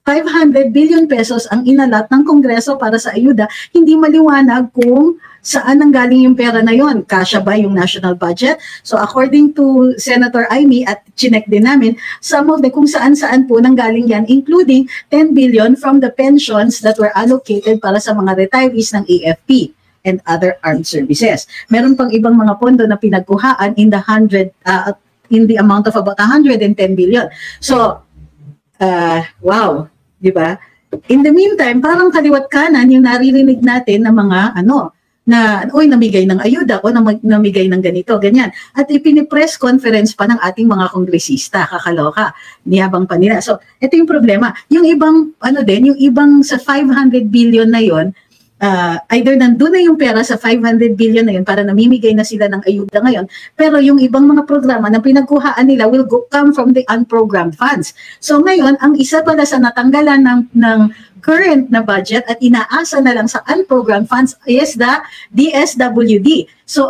500 billion pesos ang inalat ng Kongreso para sa ayuda, hindi maliwanag kung saan nanggaling yung pera na yon. Kasya ba yung national budget? So according to Senator Amy, at chinek din namin, some of the kung saan-saan po nanggaling yan, including 10 billion from the pensions that were allocated para sa mga retirees ng AFP and other armed services. Meron pang ibang mga pondo na pinagkuhaan in the amount of about 110 billion. So, wow, di ba? In the meantime, parang kaliwat kanan yung naririnig natin na mga na namigay ng ayuda o namigay ng ganito, ganyan. At ipinipress conference pa ng ating mga kongresista, kakaloka, niyabang pa nila. So, ito yung problema. Yung ibang, yung ibang sa 500 billion na yon, either nandun na yung pera sa 500 billion na yun para namimigay na sila ng ayuda ngayon, pero yung ibang mga programa na pinagkuhaan nila will come from the unprogrammed funds. So ngayon, ang isa pala sa natanggalan ng current na budget at inaasa na lang sa unprogrammed funds is the DSWD. So,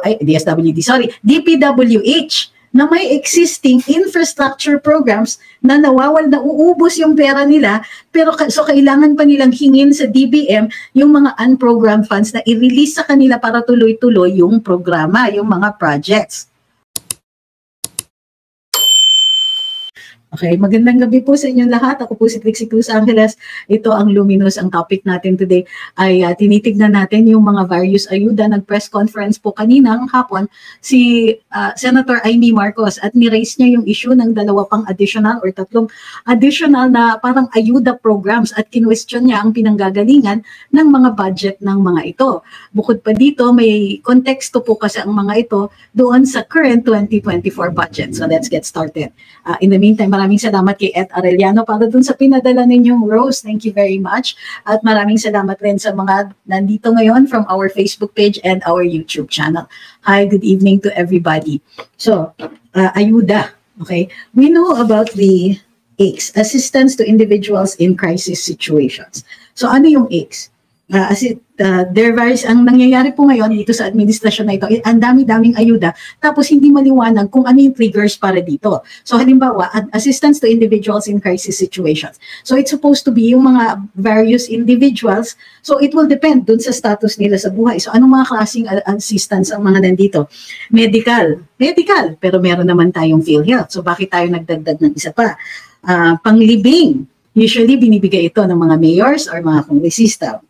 DPWH, na may existing infrastructure programs na nauubos yung pera nila, pero so kailangan pa nilang hingin sa DBM yung mga unprogrammed funds na i-release sa kanila para tuloy-tuloy yung programa, yung mga projects. Okay, magandang gabi po sa inyong lahat. Ako po si Trixie Cruz Angeles. Ito ang Luminous. Ang topic natin today ay tinitignan natin yung mga various ayuda. Nag-press conference po kaninang hapon si Senator Amy Marcos at ni-raise niya yung issue ng 2 pang additional or 3 additional na parang ayuda programs at kinwestiyon niya ang pinanggagalingan ng mga budget ng mga ito. Bukod pa dito, may konteksto po kasi ang mga ito doon sa current 2024 budget. So let's get started. In the meantime, maraming salamat kay Ed Arellano para dun sa pinadala ninyong rose. Thank you very much. At maraming salamat rin sa mga nandito ngayon from our Facebook page and our YouTube channel. Hi, good evening to everybody. So, ayuda. Okay? We know about the AICS, Assistance to Individuals in Crisis Situations. So, ano yung AICS? There varies, ang nangyayari po ngayon dito sa administrasyon na ito, ang dami-daming ayuda, tapos hindi maliwanag kung ano yung triggers para dito. So halimbawa, assistance to individuals in crisis situations. So it's supposed to be yung mga various individuals, so it will depend dun sa status nila sa buhay. So anong mga klaseng assistance ang mga nandito? Medical, pero meron naman tayong PhilHealth. So bakit tayo nagdagdag ng isa pa? Panglibing, usually binibigay ito ng mga mayors or mga kongresista.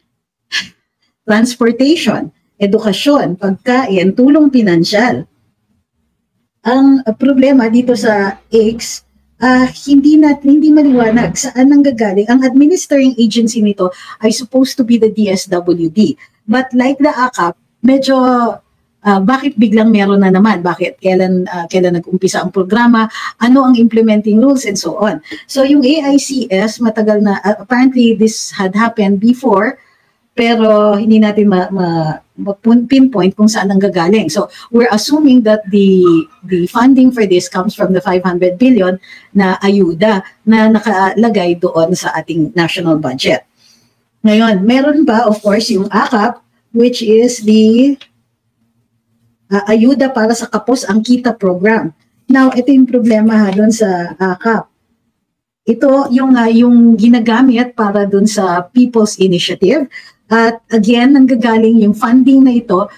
Transportation, edukasyon, pagkain, tulong pinansyal. Ang problema dito sa AICS, hindi maliwanag saan nanggagaling. Ang administering agency nito ay supposed to be the DSWD. But like the AKAP, medyo bakit biglang meron na naman? Bakit? Kailan nag-umpisa ang programa? Ano ang implementing rules and so on? So yung AICS, matagal na, apparently this had happened before, pero hindi natin pinpoint kung saan ang gagaling. So we're assuming that the funding for this comes from the 500 billion na ayuda na nakalagay doon sa ating national budget. Ngayon, meron pa of course yung AKAP, which is the ayuda para sa Kapos ang Kita program. Now, ito yung problema doon sa AKAP. Ito yung ginagamit para doon sa People's Initiative. At again, nanggagaling yung funding na ito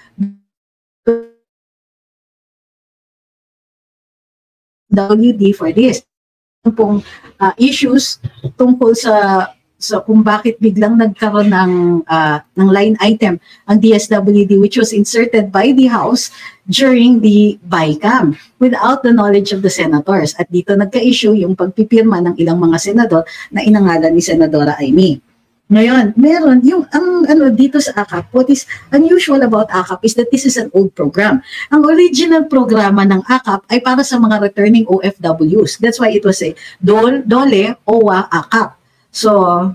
WD for this. Pong issues tungkol sa kung bakit biglang nagkaroon ng line item ang DSWD, which was inserted by the House during the BICAM without the knowledge of the senators. At dito nagka-issue yung pagpipirma ng ilang mga senador na inangalan ni Senadora Amy. Ngayon, meron yung dito sa AKAP, what is unusual about AKAP is that this is an old program. Ang original programa ng AKAP ay para sa mga returning OFWs. That's why it was a DOLE, OWA, AKAP. So,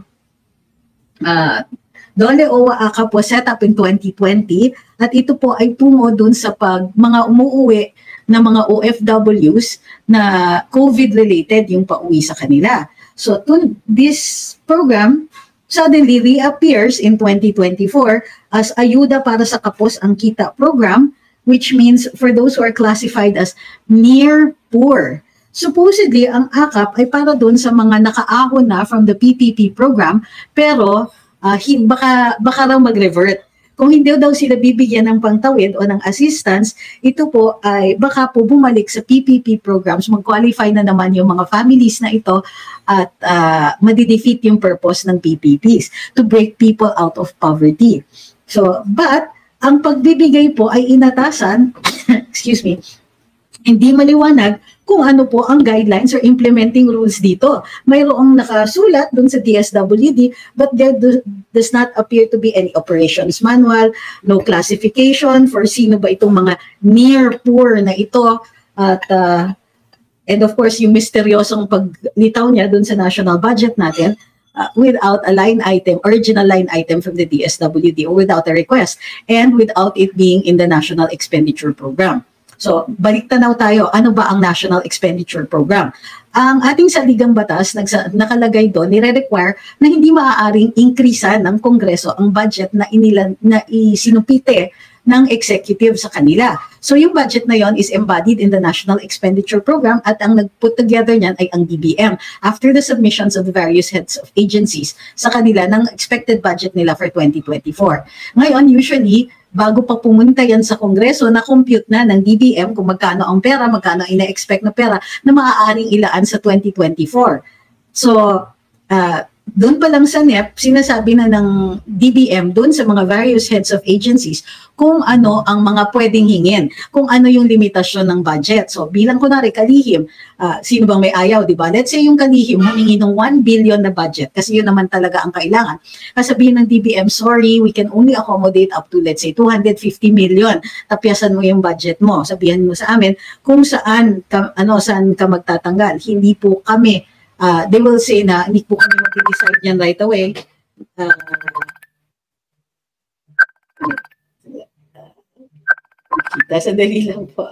DOLE, OWA, AKAP was set up in 2020 at ito po ay tungo dun sa mga umuuwi na mga OFWs na COVID-related yung pauwi sa kanila. So, this program suddenly reappears in 2024 as ayuda para sa Kapos ang Kita program, which means for those who are classified as near poor. supposedly, ang AKAP ay para doon sa mga nakaahon na from the PPP program, pero baka raw mag-revert. Kung hindi daw sila bibigyan ng pangtawid o ng assistance, ito po ay baka po bumalik sa PPP programs, mag-qualify na naman yung mga families na ito at madidefeat yung purpose ng PPPs to break people out of poverty. So, but ang pagbibigay po ay inatasan, excuse me, hindi maliwanag kung ano po ang guidelines or implementing rules dito. Mayroong nakasulat dun sa DSWD, but there does not appear to be any operations manual, no classification for sino ba itong mga near poor na ito. At and of course, yung misteryosong paglitaw niya dun sa national budget natin, without a line item, original line item from the DSWD, or without a request, and without it being in the National Expenditure Program. So, balik tanaw tayo, ano ba ang National Expenditure Program? Ang ating saligang batas, nakalagay doon, nire-require na hindi maaaring increasean ng Kongreso ang budget na isinupite ng executive sa kanila. So, yung budget na yon is embodied in the National Expenditure Program at ang nag-put together niyan ay ang DBM after the submissions of the various heads of agencies sa kanila ng expected budget nila for 2024. Ngayon, usually, bago pa pumunta yan sa Kongreso, na-compute na ng DBM kung magkano ang pera, magkano ina-expect na pera na maaaring ilaan sa 2024. So, doon pa lang sa NEP, sinasabi na ng DBM doon sa mga various heads of agencies kung ano ang mga pwedeng hingin, kung ano yung limitasyon ng budget. So, bilang kunwari, kalihim, sino bang may ayaw, di ba? Let's say yung kalihim, humingi ng 1 billion na budget kasi yun naman talaga ang kailangan. Kasabihin ng DBM, sorry, we can only accommodate up to, let's say, 250 million. Tapyasan mo yung budget mo. Sabihan mo sa amin kung saan ka magtatanggal. Hindi po kami, they will say na hindi po kami mag-decide yan right away. Sandali lang po.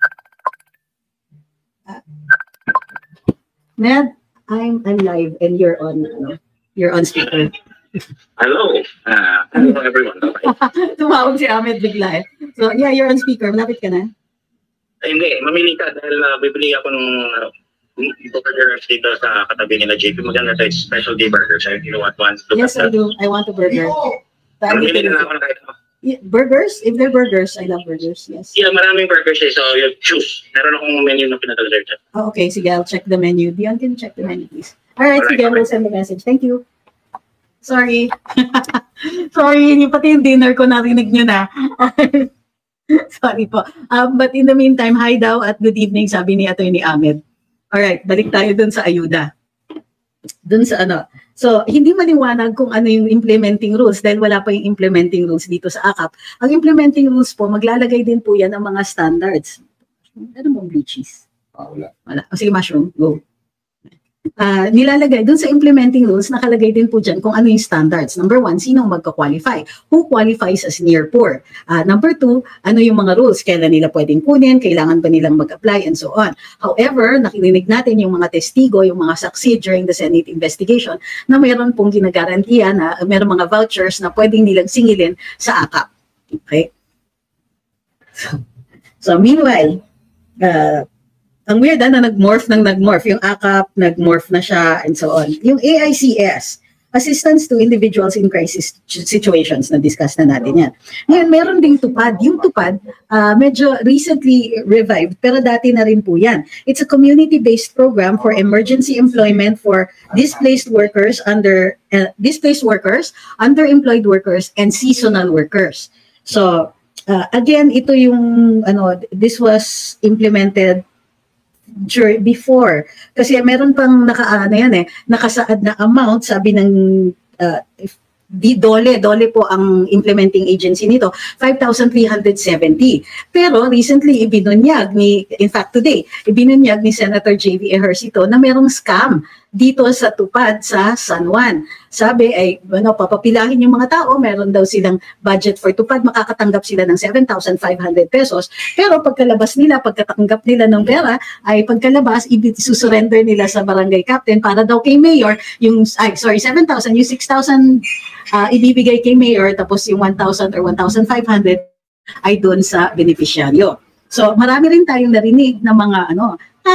Ned, I'm live and you're on speaker. Hello. Hello everyone. Tumawag si Ahmed bigla eh. So yeah, you're on speaker. Malapit ka na. Hindi, mamili ka dahil bibili ako ng burgers dito sa katabi nila JP. Maganda sa specialty burgers. If you want one. Yes, I do. I want a burger. Mamili na ako ng kahit ano. Yeah, burgers? If they're burgers, I love burgers, yes. Yeah, maraming burgers eh. So you choose. Meron akong menu na pinadala dyan. Oh, okay, sige, I'll check the menu. Dion, can you check the menu, please? Alright, sige, we'll send the message. Thank you. Sorry. Sorry, hindi pati yung dinner ko narinig nyo na. Sorry po. But in the meantime, hi daw at good evening, sabi ni Atty. Ahmed. Alright, balik tayo dun sa ayuda. Dun sa ano. So, hindi maliwanag kung ano yung implementing rules dahil wala pa yung implementing rules dito sa AKAP. Ang implementing rules po, maglalagay din po yan ng mga standards. Ano mong blue cheese? Wala. Wala. O sige, mushroom. Go. Nilalagay, dun sa implementing rules, nakalagay din po dyan kung ano yung standards. Number 1, sino magka-qualify? Who qualifies as near poor? Number 2, ano yung mga rules? Kailan nila pwedeng kunin? Kailangan ba nilang mag-apply? And so on. However, nakinig natin yung mga testigo, yung mga saksi during the Senate investigation na mayroon pong ginagarantiya na mayroon mga vouchers na pwedeng nilang singilin sa AKAP. Okay? So meanwhile, ang weird na nag-morph. Yung AKAP, nag-morph na siya, and so on. Yung AICS, Assistance to Individuals in Crisis Situations, na-discuss na natin yan. Ngayon, meron ding TUPAD. Yung TUPAD, medyo recently revived, pero dati na rin po yan. It's a community-based program for emergency employment for displaced workers, underemployed workers, and seasonal workers. So, again, ito yung, this was implemented before. Kasi meron pang nakasaad na amount, sabi ng DOLE po ang implementing agency nito, 5,370. Pero recently ibinunyag in fact today, ibinunyag ni Senator J.V. Ejercito na merong scam dito sa TUPAD sa San Juan. Sabi ay, papapilahin yung mga tao, meron daw silang budget for TUPAD, makakatanggap sila ng 7,500 pesos. Pero pagkatanggap nila ng pera, ay pagkalabas, isusurrender nila sa barangay captain para daw kay mayor, 7,000, yung 6,000 ibibigay kay mayor, tapos yung 1,000 or 1,500 ay doon sa beneficiaryo. So marami rin tayong narinig na mga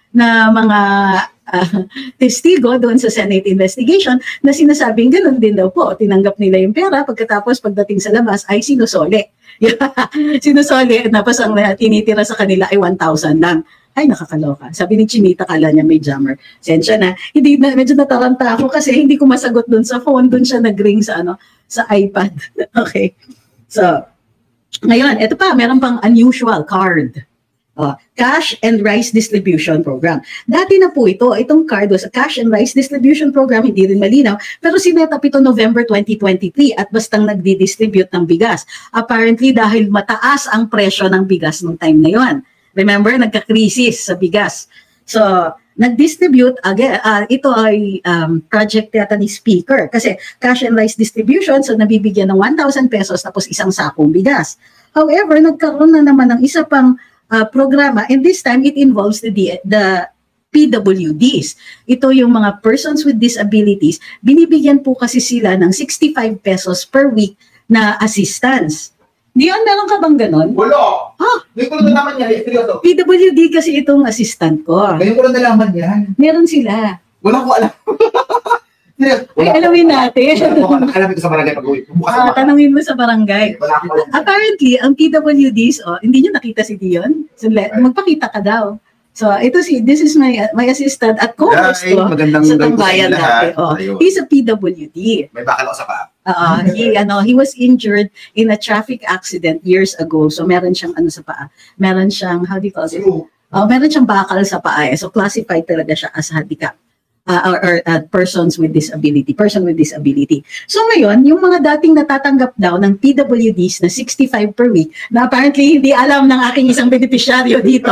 na mga testigo doon sa Senate investigation na sinasabing ganun din daw po. Tinanggap nila yung pera pagkatapos pagdating sa labas ay sinusole. Sinusole, tapos ang tinitira sa kanila ay 1,000 lang. Ay, nakakaloka. Sabi ni Chinita, kala niya may jammer. Sensya na. Medyo nataranta ako kasi hindi ko masagot doon sa phone. Doon siya nag-ring sa, sa iPad. Okay. So, ngayon, ito pa, meron pang unusual card. Cash and Rice Distribution Program. Dati na po itong card was a Cash and Rice Distribution Program, hindi rin malinaw, pero sinetap ito November 2023 at bastang nagdi-distribute ng bigas. Apparently dahil mataas ang presyo ng bigas nung time na yon. Remember, nagka-crisis sa bigas. So, nag-distribute, again, ito ay project yata ni Speaker kasi Cash and Rice Distribution, so nabibigyan ng 1,000 pesos tapos isang sakong bigas. However, nagkaroon na naman ng isa pang programa, and this time it involves the PWDs. Ito yung mga persons with disabilities, binibigyan po kasi sila ng 65 pesos per week na assistance. Dion, meron ka bang ganon? Wala! Ngayon ko lang nalaman yan, seryoso. PWD kasi itong assistant ko. Ngayon ko lang nalaman yan. Meron sila. Wala ko alam. Ay, alamin natin. Alam ito sa barangay pag-uwi. Tanungin mo sa barangay. Apparently, ang PWDs, hindi nyo nakita si Dion? So, magpakita ka daw. So, this is my assistant at co-host ko sa Tambayan dati. He's a PWD. May bakal ako sa paa. He was injured in a traffic accident years ago. So, meron siyang sa paa. Meron siyang, how do you call it? Meron siyang bakal sa paa. So, classified talaga siya as handicap. Or person with disability. So ngayon, yung mga dating natatanggap daw ng PWDs na 65 per week, na apparently hindi alam ng aking isang beneficiaryo dito.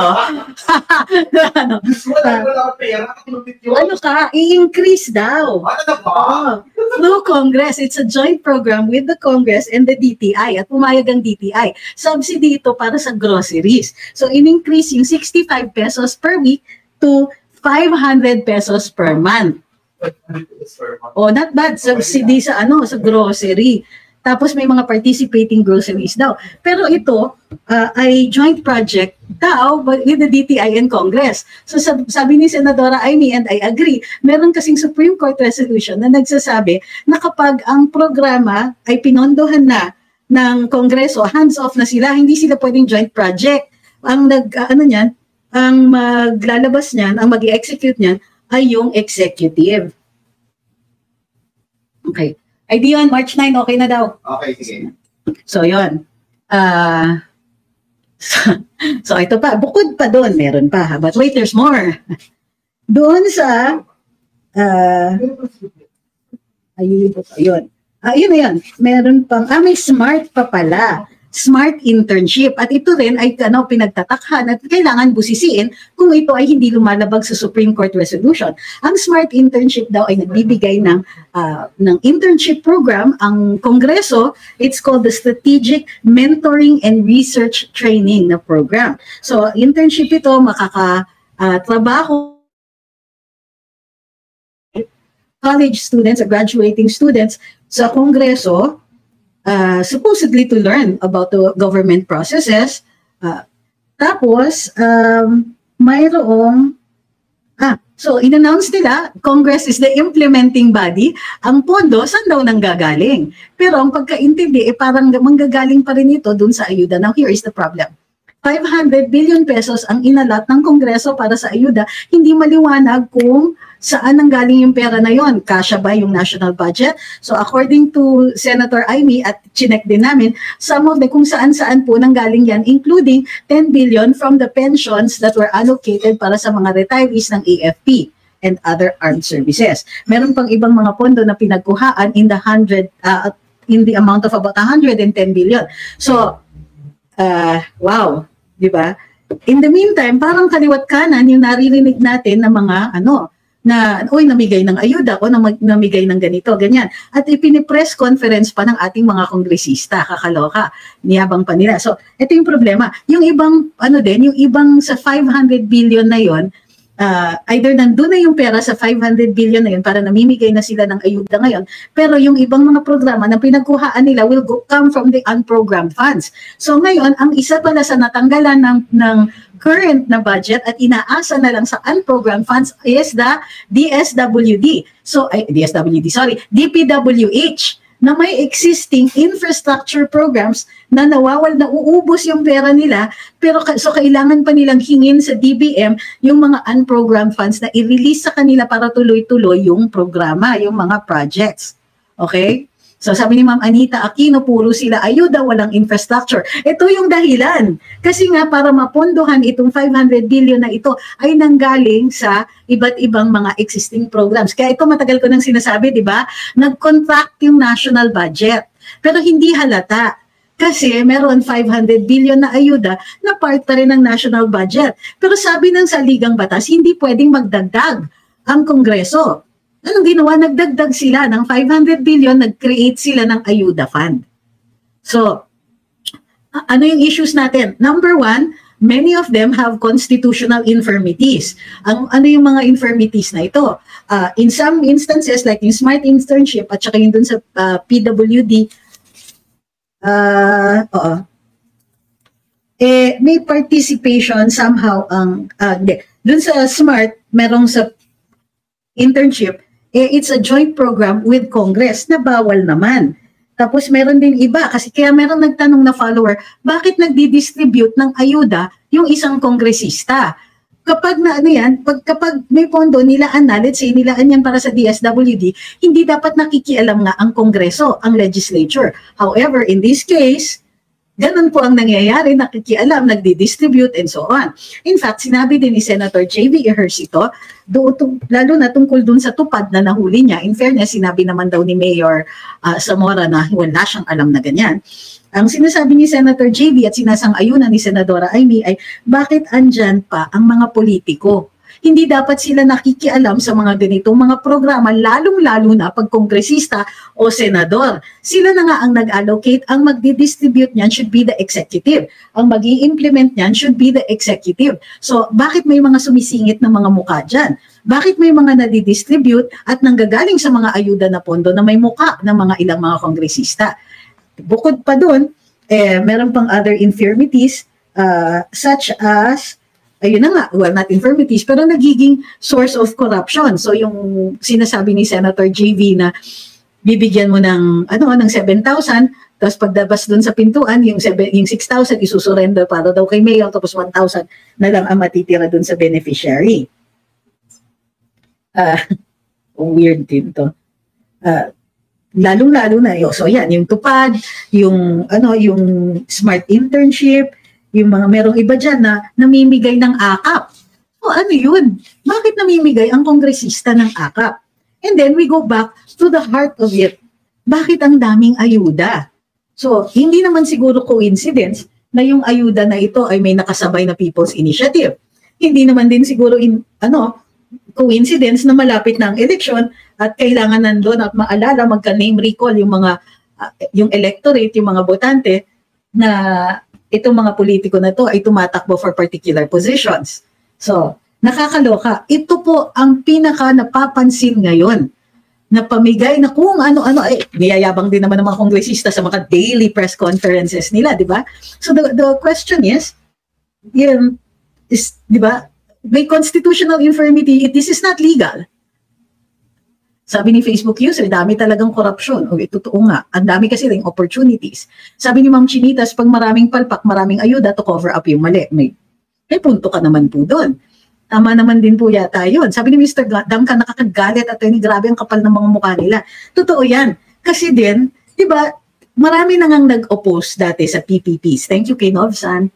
I-increase daw. Through Congress, it's a joint program with the Congress and the DTI. At pumayag ang DTI. Subsidy ito para sa groceries. So in-increase yung 65 pesos per week to 500 pesos per month. Not bad. Subsidy sa sa grocery. Tapos may mga participating groceries daw. Pero ito ay joint project daw with the DTI and Congress. So sabi ni Senadora Amy, and I agree, meron kasing Supreme Court resolution na nagsasabi na kapag ang programa ay pinondohan na ng Kongreso, hands off na sila, hindi sila pwedeng joint project. Ang ang maglalabas niyan, ang mag-i-execute niyan, ay yung executive. Okay. Ay, Dion, March 9, okay na daw. Okay, sige. So, yun. So, ito pa. Bukod pa doon, meron pa. But wait, there's more. Doon sa, ayun na yan. Meron pang, may smart pa pala. Smart internship. At ito rin ay pinagtatakhan at kailangan busisiin kung ito ay hindi lumalabag sa Supreme Court resolution. Ang smart internship daw ay nagbibigay ng internship program ang Kongreso. It's called the Strategic Mentoring and Research Training na program. So, internship ito, makakatrabaho college students, graduating students sa Kongreso, supposedly to learn about the government processes. Tapos, mayroong, so in-announce nila, Congress is the implementing body. Ang pondo, saan daw nanggagaling? Pero ang pagkaintindi, parang manggagaling pa rin ito dun sa ayuda. Now, here is the problem. 500 billion pesos ang inalat ng Kongreso para sa ayuda. Hindi maliwanag kung saan nanggaling yung pera na yon? Kasya ba yung national budget? So according to Senator Amy at chinek din namin, some of the kung saan-saan po nanggaling yan, including 10 billion from the pensions that were allocated para sa mga retirees ng AFP and other armed services. Meron pang ibang mga pondo na pinagkuhaan in the amount of about 110 billion. So, wow, di ba? In the meantime, parang kaliwat kanan yung naririnig natin na mga namigay ng ayuda o namigay ng ganito, ganyan. At ipinipress conference pa ng ating mga kongresista, kakaloka, niyabang pa nila. So, ito yung problema. Yung ibang, yung ibang sa 500 billion na yon, either nandun na yung pera sa 500 billion na yun para namimigay na sila ng ayuda ngayon, pero yung ibang mga programa na pinagkuhaan nila will come from the unprogrammed funds. So ngayon, ang isa pala sa natanggalan ng current na budget at inaasa na lang sa unprogrammed funds is the DSWD. So, DPWH, na may existing infrastructure programs na nauubos yung pera nila, pero so kailangan pa nilang hingin sa DBM yung mga unprogrammed funds na i-release sa kanila para tuloy-tuloy yung programa, yung mga projects. Okay? So sabi ni Ma'am Anita Aquino, puro sila ayuda, walang infrastructure. Ito yung dahilan. Kasi nga para mapondohan itong 500 billion na ito ay nanggaling sa iba't ibang mga existing programs. Kaya ito matagal ko nang sinasabi, di ba? Nag-contract yung national budget. Pero hindi halata. Kasi meron 500 billion na ayuda na part pa rin ng national budget. Pero sabi ng saligang batas, hindi pwedeng magdagdag ang Kongreso. Anong ginawa? Nagdagdag sila ng 500 billion, nag-create sila ng ayuda fund. So, ano yung issues natin? Number one, many of them have constitutional infirmities. Ano yung mga infirmities na ito? In some instances, like yung smart internship at saka yung dun sa PWD, may participation somehow dun sa smart, merong sa internship, it's a joint program with Congress na bawal naman. Tapos meron din iba, kasi kaya meron nagtanong na follower, bakit nagdi-distribute ng ayuda yung isang kongresista? Kapag kapag may pondo, nilaan na, let's say nilaan yan para sa DSWD, hindi dapat nakikialam nga ang Kongreso, ang legislature. However, in this case, ganun po ang nangyayari, nakikialam, nagdi-distribute, and so on. In fact, sinabi din ni Senator J.V. Ejercito, lalo na tungkol dun sa tupad na nahuli niya. In fairness, sinabi naman daw ni Mayor Zamora na wala siyang alam na ganyan. Ang sinasabi ni Senator J.V. at sinasang-ayunan ni Senadora Amy ay, bakit andyan pa ang mga politiko? Hindi dapat sila nakikialam sa mga ganitong mga programa, lalong-lalo na pag kongresista o senador. Sila na nga ang nag-allocate, ang magdi-distribute niyan should be the executive. Ang mag-i-implement niyan should be the executive. So, bakit may mga sumisingit na mga mukha dyan? Bakit may mga nadi-distribute at nanggagaling sa mga ayuda na pondo na may mukha ng mga ilang mga kongresista? Bukod pa doon, meron pang other infirmities such as ayun na nga, well, not infirmities, pero nagiging source of corruption. So yung sinasabi ni Senator JV na bibigyan mo ng 7,000, tapos pagdabas doon sa pintuan, yung 6,000 isusurrender para daw kay Mayor, tapos 1,000 na lang ang matitira doon sa beneficiary. Weird din to. Lalong-lalo na, so yan, yung tupad, yung smart internship, yung mga merong iba dyan na namimigay ng akap. O ano yun? Bakit namimigay ang kongresista ng akap? And then we go back to the heart of it. Bakit ang daming ayuda? So, hindi naman siguro coincidence na yung ayuda na ito ay may nakasabay na People's Initiative. Hindi naman din siguro coincidence na malapit na ang eleksyon at kailangan nandun at maalala magka-name recall yung mga yung electorate, yung mga botante na itong mga politiko na to ay tumatakbo for particular positions. So, nakakaloka. Ito po ang pinaka napapansin ngayon na pamigay na kung ano-ano, niyayabang din naman ng mga kongresista sa mga daily press conferences nila, di ba? So, the question is, di ba, may constitutional infirmity, this is not legal. Sabi ni Facebook user, dami talagang korupsyon. O, totoo nga. Ang dami kasi ring opportunities. Sabi ni Ma'am Chinitas, pag maraming palpak, maraming ayuda to cover up yung mali. May punto ka naman po doon. Tama naman din po yata yun. Sabi ni Mr. Duncan, nakakagalit at grabe ang kapal ng mga mukha nila. Totoo yan. Kasi din, di ba, marami na ngang nag-oppose dati sa PPPs. Thank you kay Novsan.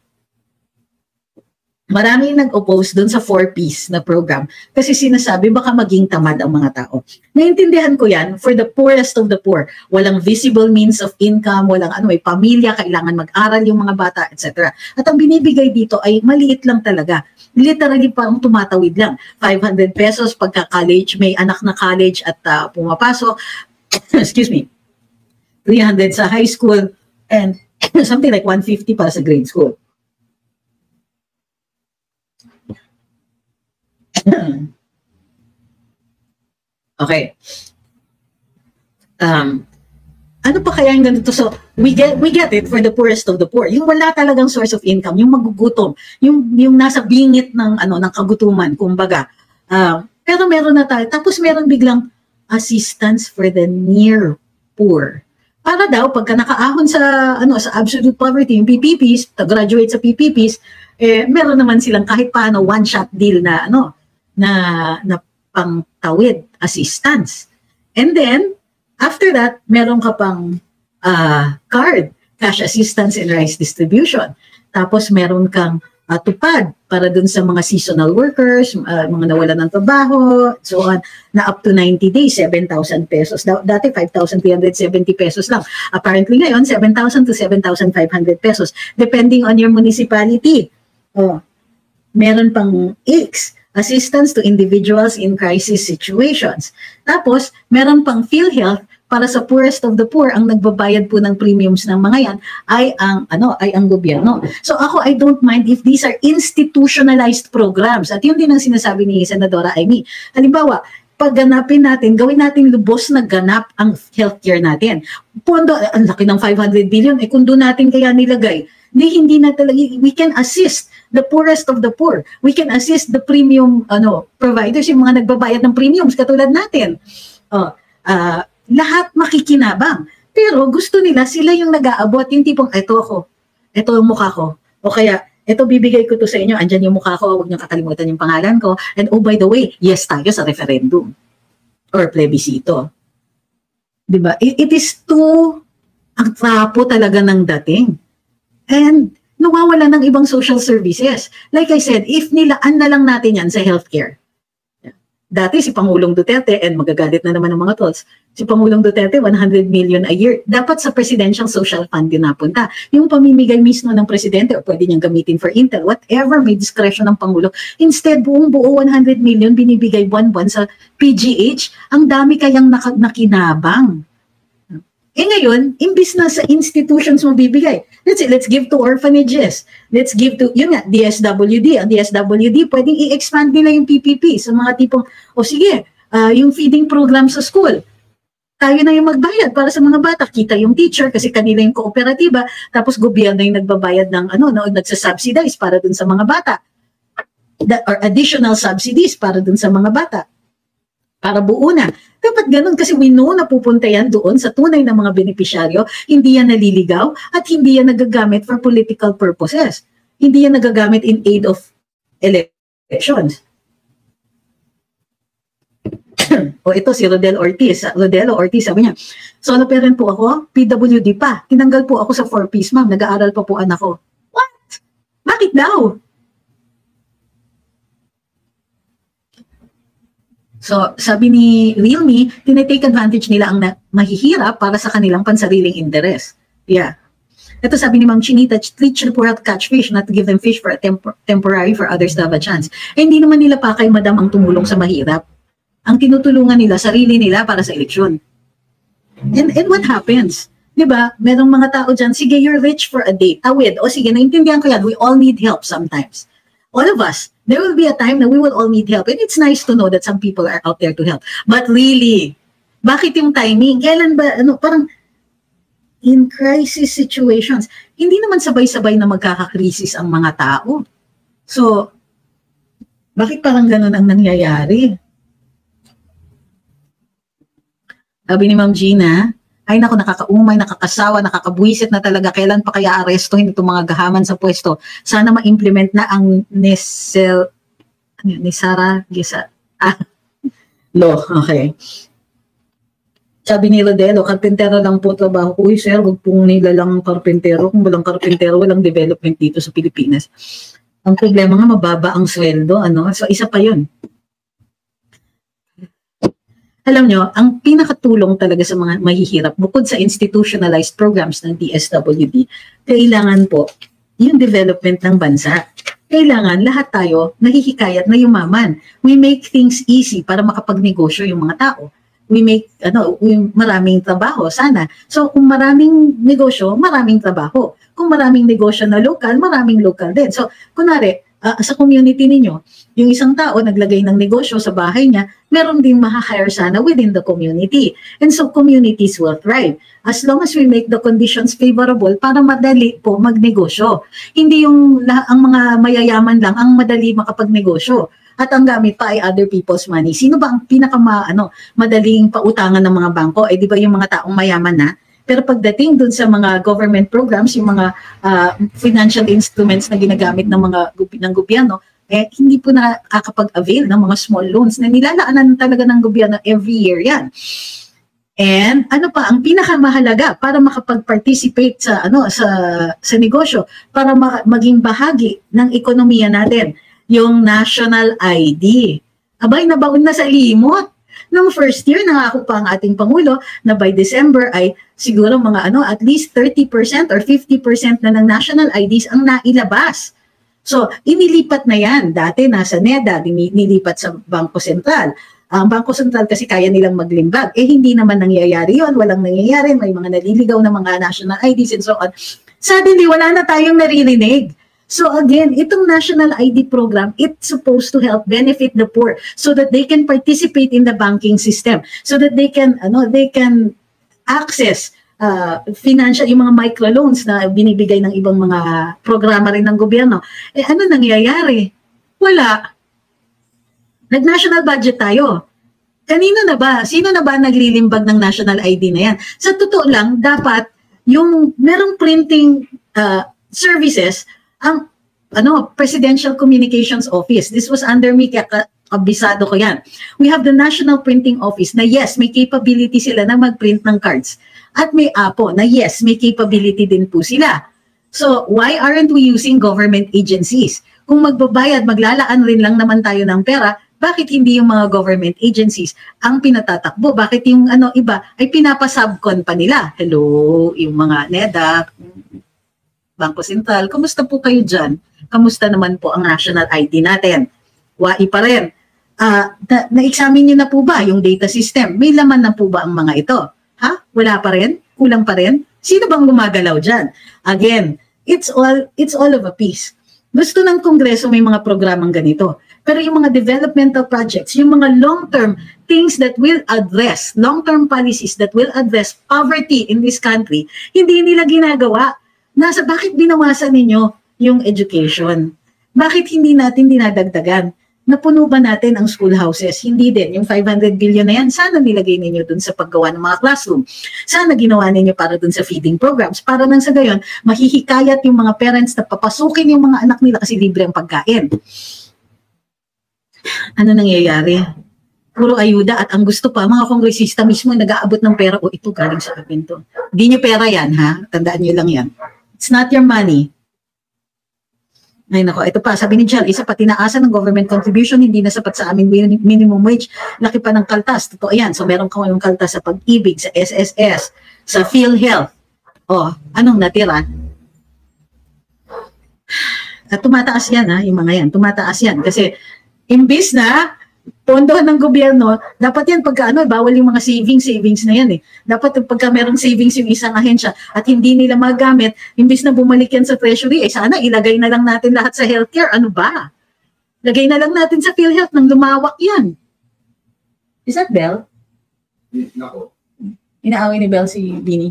Maraming nag-oppose doon sa 4Ps na program kasi sinasabi baka maging tamad ang mga tao. Naintindihan ko yan for the poorest of the poor. Walang visible means of income, walang may pamilya, kailangan mag-aral yung mga bata, etc. At ang binibigay dito ay maliit lang talaga. Literally parang tumatawid lang. 500 pesos pagka-college, may anak na college at pumapasok. Excuse me. 300 sa high school and something like 150 para sa grade school. Okay. Ano pa kaya yung ganito? So, we get it for the poorest of the poor. Yung wala talagang source of income, yung magugutom, yung nasa bingit ng ng kagutuman, kumbaga. Pero meron na tayo. Tapos meron biglang assistance for the near poor. Para daw pagka nakaahon sa sa absolute poverty, yung PPPs, graduate sa PPPs, meron naman silang kahit paano one-shot deal na na pangtawid assistance. And then after that, meron ka pang card, cash assistance and rice distribution. Tapos meron kang tupad para dun sa mga seasonal workers, mga nawalan ng trabaho, so on, na up to 90 days, 7,000 pesos. Dati 5,370 pesos lang. Apparently ngayon, 7,000 to 7,500 pesos, depending on your municipality. Meron pang AICS, Assistance to Individuals in Crisis Situations. Tapos, meron pang PhilHealth para sa poorest of the poor. Ang nagbabayad po ng premiums ng mga yan ay ang gobyerno. So ako, I don't mind if these are institutionalized programs. At yun din ang sinasabi ni Senadora Amy. Halimbawa, pagganapin natin, gawin natin lubos na ganap ang healthcare natin. Pondo, ang laki ng 500 billion, kung doon natin kaya nilagay, hindi na talaga, we can assist the poorest of the poor. We can assist the premium providers, yung mga nagbabayad ng premiums katulad natin. Lahat makikinabang. Pero gusto nila, sila yung nag-aabot, yung tipong, ito yung mukha ko. O kaya, ito bibigay ko to sa inyo, andyan yung mukha ko, huwag niyo kakalimutan yung pangalan ko. And oh, by the way, yes tayo sa referendum or plebiscito. Diba? It is too, ang trapo talaga ng dating. And nawawala ng ibang social services. Like I said, if nilaan na lang natin yan sa healthcare. Dati si Pangulong Duterte, and magagalit na naman ng mga trolls, si Pangulong Duterte, 100 million a year. Dapat sa Presidential Social Fund din napunta. Yung pamimigay mismo ng Presidente, o pwede niyang gamitin for Intel, whatever, may discretion ng Pangulo. Instead, buong-buo 100 million binibigay buwan-buwan sa PGH. Ang dami kayang nakinabang. Ngayon, imbis na sa institutions mo bibigay, let's give to orphanages. Let's give to, yun nga, DSWD. Ang DSWD, pwedeng i-expand nila yung PPP sa mga tipong, sige, yung feeding program sa school. Tayo na yung magbayad para sa mga bata. Kita yung teacher kasi kanila yung kooperatiba, tapos gobyerno yung nagbabayad ng, nagsasubsidize para dun sa mga bata. Or additional subsidies para dun sa mga bata. Para buo na. Dapat ganun kasi we know na pupunta yan doon sa tunay na mga benepisyaryo, hindi yan naliligaw at hindi yan nagagamit for political purposes. Hindi yan nagagamit in aid of elections. O ito si Rodel Ortiz. Rodelo Ortiz, sabi niya, solo parent po ako, PWD pa. Tinanggal po ako sa 4Ps, ma'am. Nag-aaral pa po anak ko. What? Bakit daw? So, sabi ni Realme, tinitake advantage nila ang mahihirap para sa kanilang pansariling interes. Yeah. Ito sabi ni Ma'am Chinita, teach the poor how to catch fish, not to give them fish for a temporary for others to have a chance. Hindi naman nila pa kay madam ang tumulong sa mahirap. Ang tinutulungan nila, sarili nila para sa eleksyon. And what happens? Diba? Merong mga tao dyan, sige, you're rich for a day. Tawid. O sige, naintindihan ko yan. We all need help sometimes. All of us. There will be a time na we will all need help. And it's nice to know that some people are out there to help. But really, bakit yung timing? Kailan ba, parang in crisis situations, hindi naman sabay-sabay na magkakakrisis ang mga tao. So, bakit parang ganun ang nangyayari? Sabi ni Ma'am Gina, ay naku, nakakaumay, nakakasawa, nakakabwisit na talaga. Kailan pa kaya arestuhin itong mga gahaman sa pwesto? Sana ma-implement na ang Nisara Gisa. Law, okay. Sabi ni Rodelo, karpentero lang po trabaho. Uy, sir, wag pong nila lang karpentero. Kung walang karpentero, walang development dito sa Pilipinas. Ang problema nga, mababa ang sweldo. So, isa pa yun. Alam nyo, ang pinakatulong talaga sa mga mahihirap, bukod sa institutionalized programs ng DSWD, kailangan po yung development ng bansa. Kailangan lahat tayo nahihikayat na yumaman. We make things easy para makapagnegosyo yung mga tao. We make maraming trabaho, sana. So kung maraming negosyo, maraming trabaho. Kung maraming negosyo na local, maraming local din. So kunwari, sa community ninyo. Yung isang tao naglagay ng negosyo sa bahay niya, meron din ma-hire sana within the community. And so communities will thrive as long as we make the conditions favorable para madali po magnegosyo. Hindi yung ang mga mayayaman lang ang madali makapagnegosyo at ang gamit pa ay other people's money. Sino ba ang madaling pautangan ng mga bangko? Eh di ba yung mga taong mayaman na? Pero pagdating dun sa mga government programs, yung mga financial instruments na ginagamit ng gobyerno, eh hindi po nakakapag-avail ng mga small loans na nilalaanan talaga ng gobyerno every year yan. And ano pa ang pinakamahalaga para makapag-participate sa negosyo, para maging bahagi ng ekonomiya natin, yung national ID. Abay, nabaon na sa limot. Nung first year, nangako pa ang ating Pangulo na by December ay siguro mga at least 30% or 50% na ng national IDs ang nailabas. So, inilipat na yan. Dati nasa NEDA, nilipat sa Bangko Sentral. Ang Bangko Sentral kasi kaya nilang maglimbag. Eh, hindi naman nangyayari yon, walang nangyayari. May mga naliligaw na mga national IDs and so on. Suddenly, wala na tayong naririnig. So again, itong national ID program, it's supposed to help benefit the poor so that they can participate in the banking system, so that they can access financial, yung mga microloans na binibigay ng ibang mga programa rin ng gobyerno. Eh ano nangyayari? Wala. Nag-national budget tayo. Kanino na ba? Sino na ba naglilimbag ng national ID na yan? Sa totoo lang, dapat yung merong printing services ang Presidential Communications Office. This was under me, kaya kabisado ko yan. We have the National Printing Office na yes, may capability sila na mag-print ng cards. At may APO na yes, may capability din po sila. So, why aren't we using government agencies? Kung magbabayad, maglalaan rin lang naman tayo ng pera, bakit hindi yung mga government agencies ang pinatatakbo? Bakit yung iba ay pinapasubcon pa nila? Hello, yung mga NEDA, Bangko Sentral, kamusta po kayo dyan? Kamusta naman po ang national ID natin? Wai pa rin. Na-examine nyo na po ba yung data system? May laman na po ba ang mga ito? Ha? Wala pa rin? Kulang pa rin? Sino bang gumagalaw dyan? Again, it's all of a piece. Gusto ng Kongreso may mga programang ganito. Pero yung mga developmental projects, yung mga long-term things that will address, long-term policies that will address poverty in this country, hindi nila ginagawa. Bakit binawasan ninyo yung education? Bakit hindi natin dinadagdagan? Napuno ba natin ang schoolhouses? Hindi din. Yung 500 billion na yan, sana nilagay ninyo dun sa paggawa ng mga classroom. Sana ginawa ninyo para dun sa feeding programs. Para nang sa gayon, mahihikayat yung mga parents na papasukin yung mga anak nila kasi libre ang pagkain. Ano nangyayari? Puro ayuda at ang gusto pa, mga kongresista mismo nag-aabot ng pera. O ito galing sa akin to. Hindi nyo pera yan, ha? Tandaan nyo lang yan. It's not your money. Ay nako, ito pa, sabi ni Jal, isa pa tinaasan ng government contribution, hindi na sapat sa aming minimum wage, laki pa ng kaltas. Totoo yan. So meron kang yung kaltas sa Pag-ibig, sa SSS, sa PhilHealth. O, anong natira? At tumataas yan, ha, yung mga yan. Tumataas yan. Kasi, imbis na pondohan ng gobyerno, dapat yan pagka bawal yung mga savings na yan eh. Dapat pagka merong savings yung isang ahensya at hindi nila magamit, imbis na bumalik yan sa treasury, eh sana ilagay na lang natin lahat sa healthcare. Ano ba? Lagay na lang natin sa PhilHealth nang lumawak yan. Is that Bell? Nako. Inaaway ni Bell si Bini.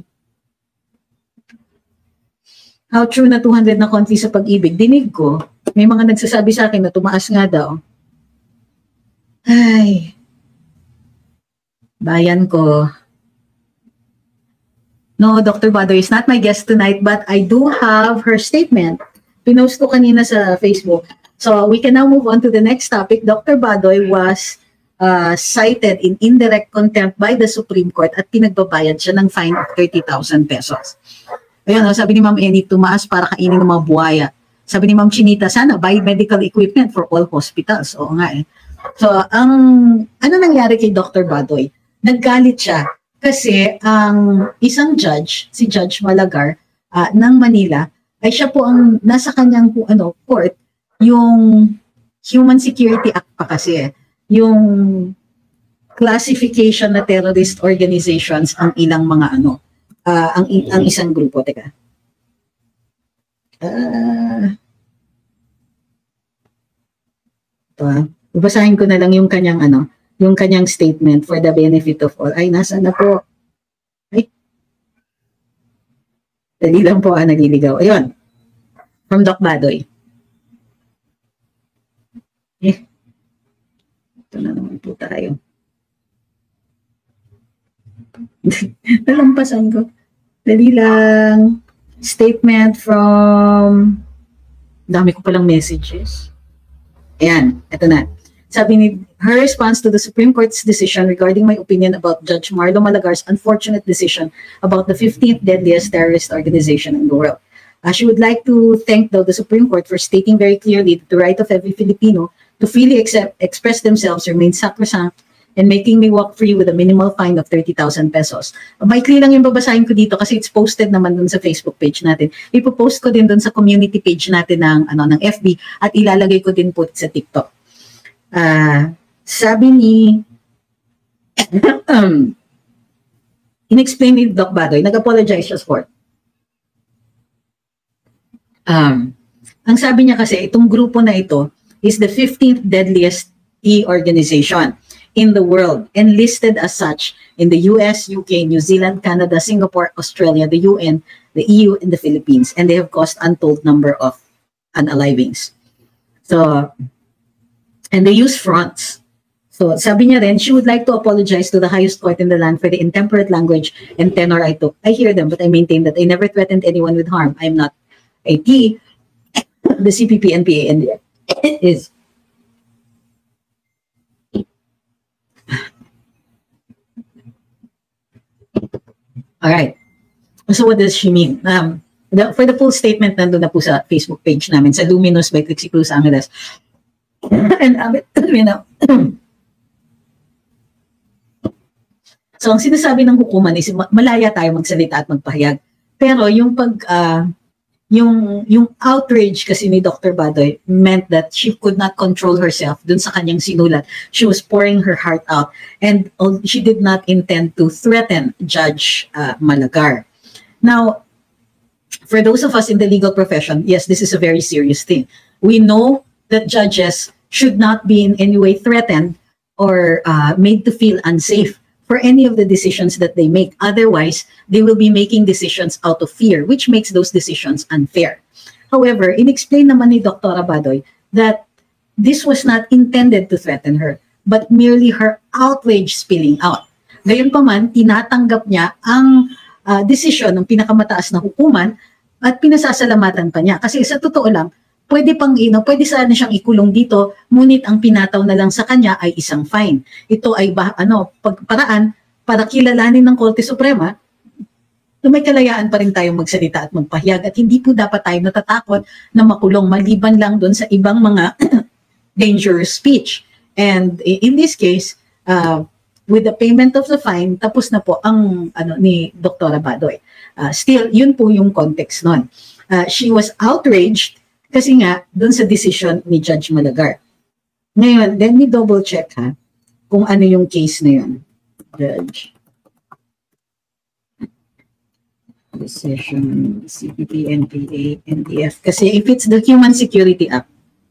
How true na 200 na country sa Pag-ibig? Dinig ko, may mga nagsasabi sa akin na tumaas nga daw. Ay, bayan ko. No, Dr. Badoy is not my guest tonight, but I do have her statement. Pinost ko kanina sa Facebook. So we can now move on to the next topic. Dr. Badoy was cited in indirect contempt by the Supreme Court at pinagbabayad siya ng fine of 30,000 pesos. Ayun, sabi ni Ma'am Enid, tumaas para kainin ng mga buhaya. Sabi ni Ma'am Chinita, sana buy medical equipment for all hospitals. Oo nga eh. So, ano nangyari kay Dr. Badoy? Naggalit siya kasi ang isang judge, si Judge Malagar ng Manila, ay siya po ang nasa kanyang court, yung Human Security Act pa kasi, yung classification na terrorist organizations ang ilang mga ang isang grupo. Teka. Babasahin ko na lang yung kanyang yung kanyang statement for the benefit of all. Ay, nasa na po? Ay. Dali lang po, naliligaw. Ayun. From Doc Badoy. Ito na naman po tayo. Nalampasan ko. Dali lang. Statement from... Dami ko palang messages. Ayan, ito na. Sabi ni, her response to the Supreme Court's decision regarding my opinion about Judge Marlo Malagar's unfortunate decision about the 15th deadliest terrorist organization in the world. She would like to thank the Supreme Court for stating very clearly that the right of every Filipino to freely express themselves remains sacrosanct and making me walk free with a minimal fine of 30,000 pesos. Maikli lang yung babasahin ko dito kasi it's posted naman dun sa Facebook page natin. Ipopost ko din dun sa community page natin ng FB at ilalagay ko din po sa TikTok. Sabi ni in-explain ni Doc Badoy, nag-apologize siya for ang sabi niya kasi itong grupo na ito is the 15th deadliest organization in the world and listed as such in the US, UK, New Zealand, Canada, Singapore, Australia, the UN, the EU, and the Philippines. And they have caused untold number of unalivings. So, and they use fronts. So, sabi niya rin, she would like to apologize to the highest court in the land for the intemperate language and tenor I took. I hear them, but I maintain that I never threatened anyone with harm. I'm not a T. The CPP, NPA, and is all right. So what does she mean? For the full statement, nandun na po sa Facebook page namin, sa Luminous by Trixie Cruz Angeles. And so ang sinasabi ng hukuman is malaya tayo magsalita at magpahayag. Pero yung yung outrage kasi ni Dr. Badoy meant that she could not control herself dun sa kanyang sinulat. She was pouring her heart out and she did not intend to threaten Judge Malagar. Now, for those of us in the legal profession, yes, this is a very serious thing. We know that judges should not be in any way threatened or made to feel unsafe for any of the decisions that they make. Otherwise, they will be making decisions out of fear, which makes those decisions unfair. However, in-explain naman ni Dr. Badoy that this was not intended to threaten her, but merely her outrage spilling out. Gayunpaman, tinatanggap niya ang desisyon ng pinakamataas na hukuman at pinasasalamatan pa niya. Kasi sa totoo lang, pwede pwede sana siyang ikulong dito, ngunit ang pinataw na lang sa kanya ay isang fine. Ito ay pagparaan para kilalanin ng Korte Suprema na may kalayaan pa rin tayong magsalita at magpahayag at hindi po dapat tayo natatakot na makulong maliban lang doon sa ibang mga dangerous speech. And in this case, with the payment of the fine, tapos na po ang ni Dr. Badoy. Still, yun po yung context nun. She was outraged kasi nga, dun sa decision ni Judge Malagar. Ngayon, let me double check kung ano yung case na yun. Judge. Decision, CPP, NPA, NDF. Kasi if it's the Human Security Act,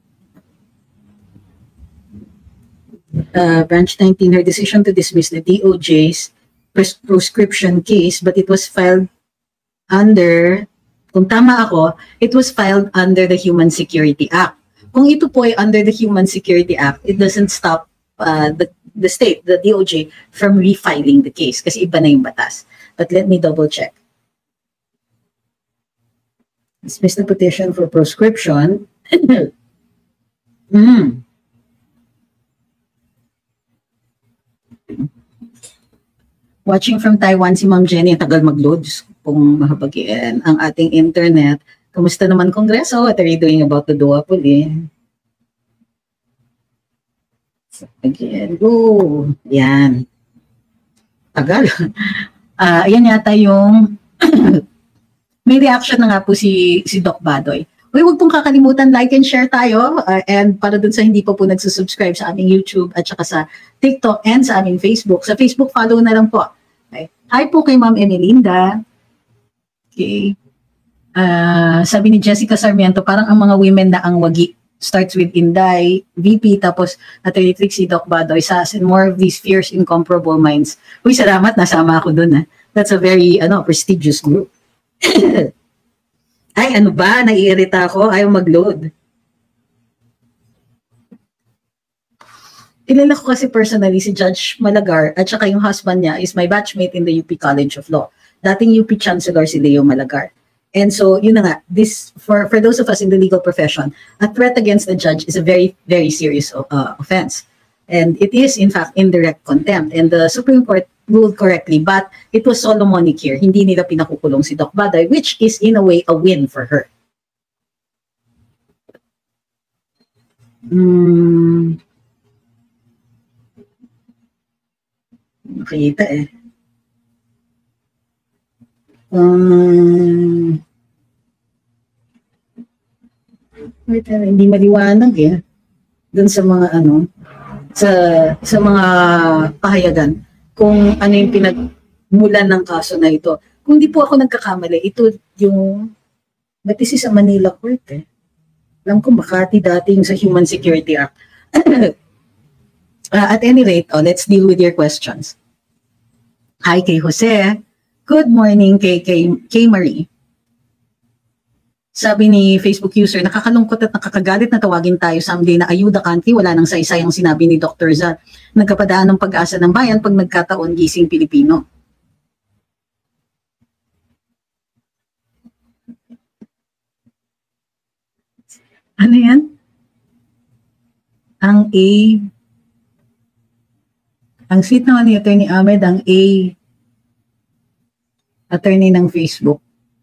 Branch 19, her decision to dismiss the DOJ's proscription case, but it was filed under... Kung tama ako, it was filed under the Human Security Act. Kung ito po ay under the Human Security Act, it doesn't stop the state, the DOJ, from refiling the case kasi iba na yung batas. But let me double check. Dismiss the petition for proscription. Watching from Taiwan si Ma'am Jenny, tagal mag-load. Kung mahabagian ang ating internet. Kamusta naman Kongreso? What are you doing about the duopoly? So, again, go. Yan. Tagal. Ayan yata yung may reaction na nga po si Doc Badoy. Huwag pong kakalimutan, like and share tayo. And para dun sa hindi pa po nagsusubscribe sa aming YouTube at saka sa TikTok and sa aming Facebook. Sa Facebook, follow na lang po. Okay. Hi po kay Ma'am Emelinda. Okay. Sabi ni Jessica Sarmiento, parang ang mga women na ang wagi starts with Inday, VP, tapos Attorney Trixie, Doc Badoy, SAS, and more of these fierce, incomparable minds. Uy, salamat, nasama ako dun. That's a very prestigious group. Ay, ano ba? Naiirita ako. Ayaw mag-load. Kilala ko kasi personally si Judge Malagar at saka yung husband niya is my batchmate in the UP College of Law. Dating UP Chancellor si Leo Malagar. And so, yun na nga, this, for those of us in the legal profession, a threat against the judge is a very, very serious offense. And it is, in fact, indirect contempt. And the Supreme Court ruled correctly, but it was Solomonic here. Hindi nila pinakukulong si Doc Badoy, which is, in a way, a win for her. Nakita eh. Wait, hindi maliwanag eh. Doon sa mga sa mga pahayagan kung ano yung pinagmulan ng kaso na ito. Kung di po ako nagkakamali, ito yung batisi sa Manila Court eh. Alam ko Makati dating sa Human Security Act. At any rate, let's deal with your questions. Hi kay Jose. Good morning kay Marie. Sabi ni Facebook user, nakakalungkot at nakakagalit na tawagin tayo someday na ayuda country, wala nang saysay ang sinabi ni Dr. Zat. Nagkapadaan ng pag-asa ng bayan pag nagkataon gising Pilipino. Ano yan? Ang sweet naman ni Attorney Ahmed, ang attorney ng Facebook.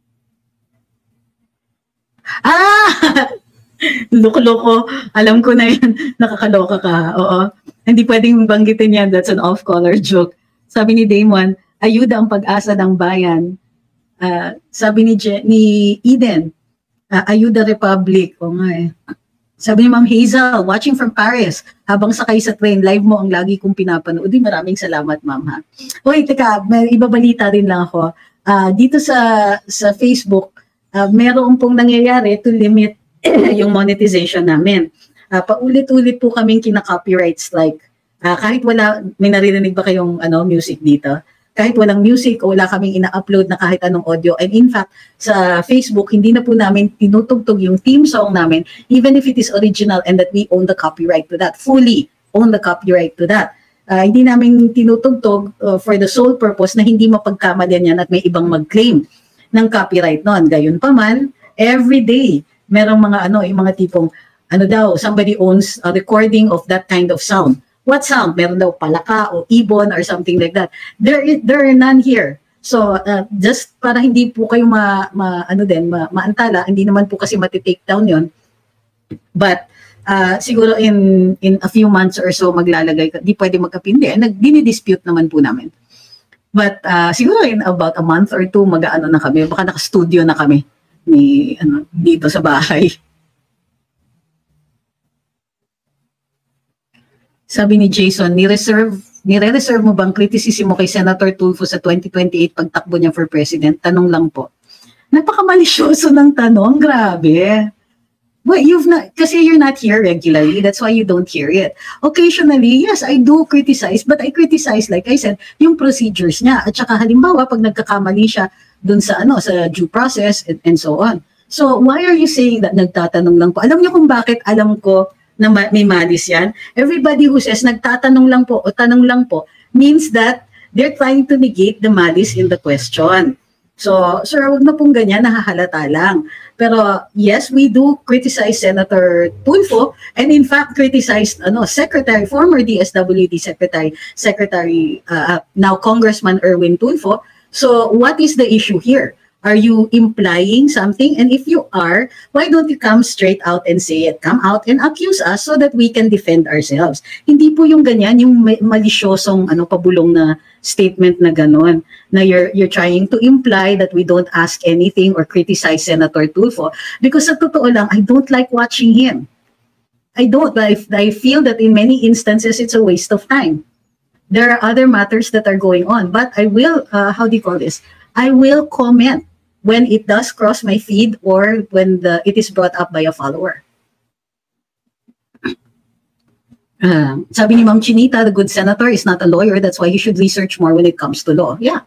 Loko-loko. Alam ko na yan. Nakakaloka ka. Oo. Hindi pwedeng banggitin yan. That's an off-color joke. Sabi ni Damon, ayuda ang pag-asa ng bayan. Sabi ni Eden, ayuda Republic. O nga eh. Sabi ni Ma'am Hazel, watching from Paris, habang sakay sa train, live mo ang lagi kong pinapanood. Maraming salamat, Ma'am. Ha? Uy, teka, may ibabalita rin lang ako. Dito sa Facebook, meron pong nangyayari to limit yung monetization namin. Paulit-ulit po kaming kina-copyright strike. Kahit wala, may naririnig ba kayong music dito? Kahit walang music o wala kaming ina-upload na kahit anong audio. And in fact, sa Facebook, hindi na po namin tinutugtog yung theme song namin, even if it is original and that we own the copyright to that. Fully own the copyright to that. Hindi namin tinutugtog for the sole purpose na hindi mapagkamalian yan at may ibang mag-claim ng copyright noon. Gayon pa man, every day, merong mga yung mga tipong, somebody owns a recording of that kind of sound. What sound? Meron daw palaka o ibon or something like that. There are none here. So, just para hindi po kayo maantala, hindi naman po kasi mati-take down yon. But, siguro in a few months or so, maglalagay, di pwede magkapindi. Dinidispute naman po namin. But, siguro in about a month or two, mag-ano na kami. Baka naka-studio na kami dito sa bahay. Sabi ni Jason, nire-reserve mo bang criticism mo kay Senator Tulfo sa 2028 pagtakbo niya for president? Tanong lang po. Napaka-malisyoso ng tanong, grabe. Well, kasi you're not here regularly, that's why you don't hear it. Occasionally, yes, I do criticize, but I criticize, like I said, yung procedures niya. At saka halimbawa, pag nagkakamali siya dun sa due process and so on. So, why are you saying that nagtatanong lang po? Alam niyo kung bakit alam ko na may malis yan? Everybody who says nagtatanong lang po o tanong lang po means that they're trying to negate the malice in the question. So, sir, wag na pong ganyan, nahahalata lang. Pero yes, we do criticize Senator Tulfo and in fact criticize former DSWD Secretary, now Congressman Erwin Tulfo. So, what is the issue here? Are you implying something? And if you are, why don't you come straight out and say it? Come out and accuse us so that we can defend ourselves. Hindi po yung ganyan, yung malisyosong pabulong na statement na ganon, na you're trying to imply that we don't ask anything or criticize Senator Tulfo. Because sa totoo lang, I don't like watching him. I don't. I feel that in many instances, it's a waste of time. There are other matters that are going on. But I will, I will comment when it does cross my feed or when it is brought up by a follower. Sabi ni Ma'am Chinita, the good senator is not a lawyer. That's why he should research more when it comes to law. Yeah.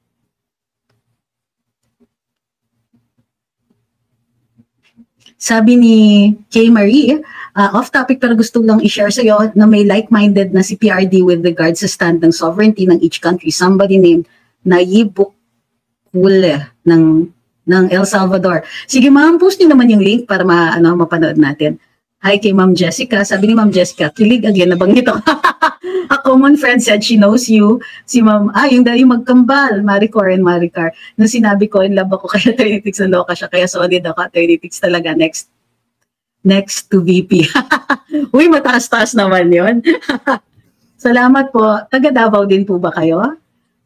Sabi ni Kay Marie, off topic pero gusto lang i-share sa iyo na may like-minded na si PRD with regards sa stand ng sovereignty ng each country. Somebody named Nayib Bukule ng El Salvador. Sige ma'am, post niyo naman yung link para mapanood natin. Hi kay Ma'am Jessica. Sabi ni Ma'am Jessica, kilig again, nabanggit ako. A common friend said she knows you. Si Ma'am, yung magkambal, Maricor and Maricar. Nung sinabi ko, in love ako kaya 36 na loka siya, kaya solid ako, 36 talaga, next to VP. Uy, mataas-taas naman yun. Salamat po. Taga Davao din po ba kayo?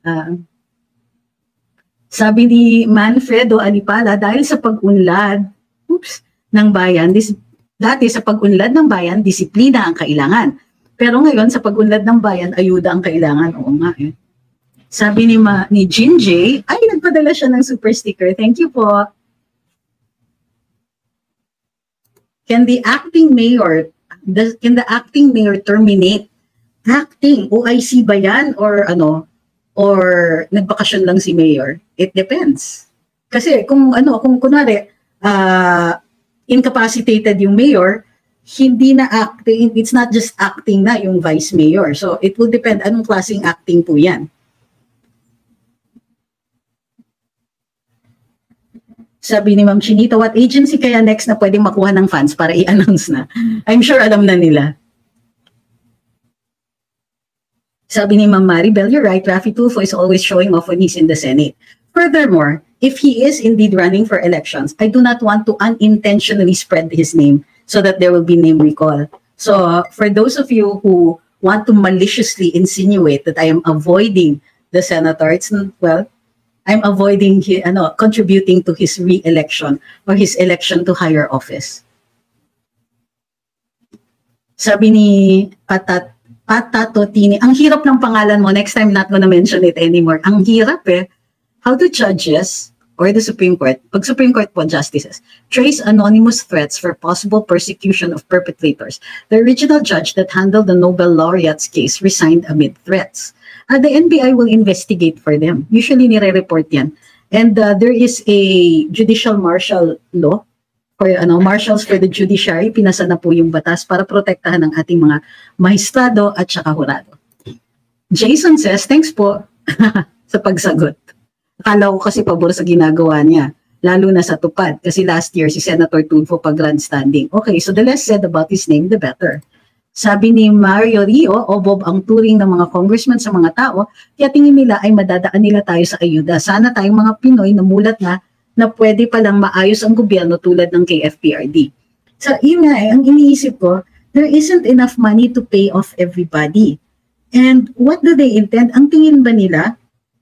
Sabi ni Manfredo Alipala, dahil sa pag-unlad ng bayan, dati sa pag-unlad ng bayan, disiplina ang kailangan. Pero ngayon, sa pag-unlad ng bayan, ayuda ang kailangan. Oo nga eh. Sabi ni Jin J, ay nagpadala siya ng super sticker. Thank you po. Can the acting mayor terminate? Acting, OIC ba yan? Or nagbakasyon lang si mayor? It depends. Kasi kung kunwari, incapacitated yung mayor, hindi na acting, it's not just acting na yung vice mayor. So it will depend anong klaseng acting po yan. Sabi ni Ma'am Chinita, what agency kaya next na pwedeng makuha ng funds para i-announce na? I'm sure alam na nila. Sabi ni Ma'am Maribel, you're right, Raffy Tulfo is always showing off when he's in the Senate. Furthermore, if he is indeed running for elections, I do not want to unintentionally spread his name so that there will be name recall. So for those of you who want to maliciously insinuate that I am avoiding the senator, I'm avoiding contributing to his re-election or his election to higher office. Sabi ni Patatotini, ang hirap ng pangalan mo, next time not gonna mention it anymore. Ang hirap eh. How do judges or the Supreme Court, pag Supreme Court po justices, trace anonymous threats for possible persecution of perpetrators? The original judge that handled the Nobel laureate's case resigned amid threats. The NBI will investigate for them. Usually nire-report yan. And there is a judicial martial law for marshals for the judiciary. Pinasa na po yung batas para protektahan ang ating mga mahistrado at saka hurado. Jason says, thanks po sa pagsagot. Akala ko kasi pabor sa ginagawa niya, lalo na sa tupad. Kasi last year, si Senator Tulfo pag-grandstanding. Okay, so the less said about his name, the better. Sabi ni Mario Rio, obob ang turing ng mga congressman sa mga tao, kaya tingin nila ay madadaan nila tayo sa ayuda. Sana tayong mga Pinoy na mulat na pwede palang maayos ang gobyerno tulad ng KFPRD. So yun nga ang iniisip ko, there isn't enough money to pay off everybody. And what do they intend? Ang tingin ba nila,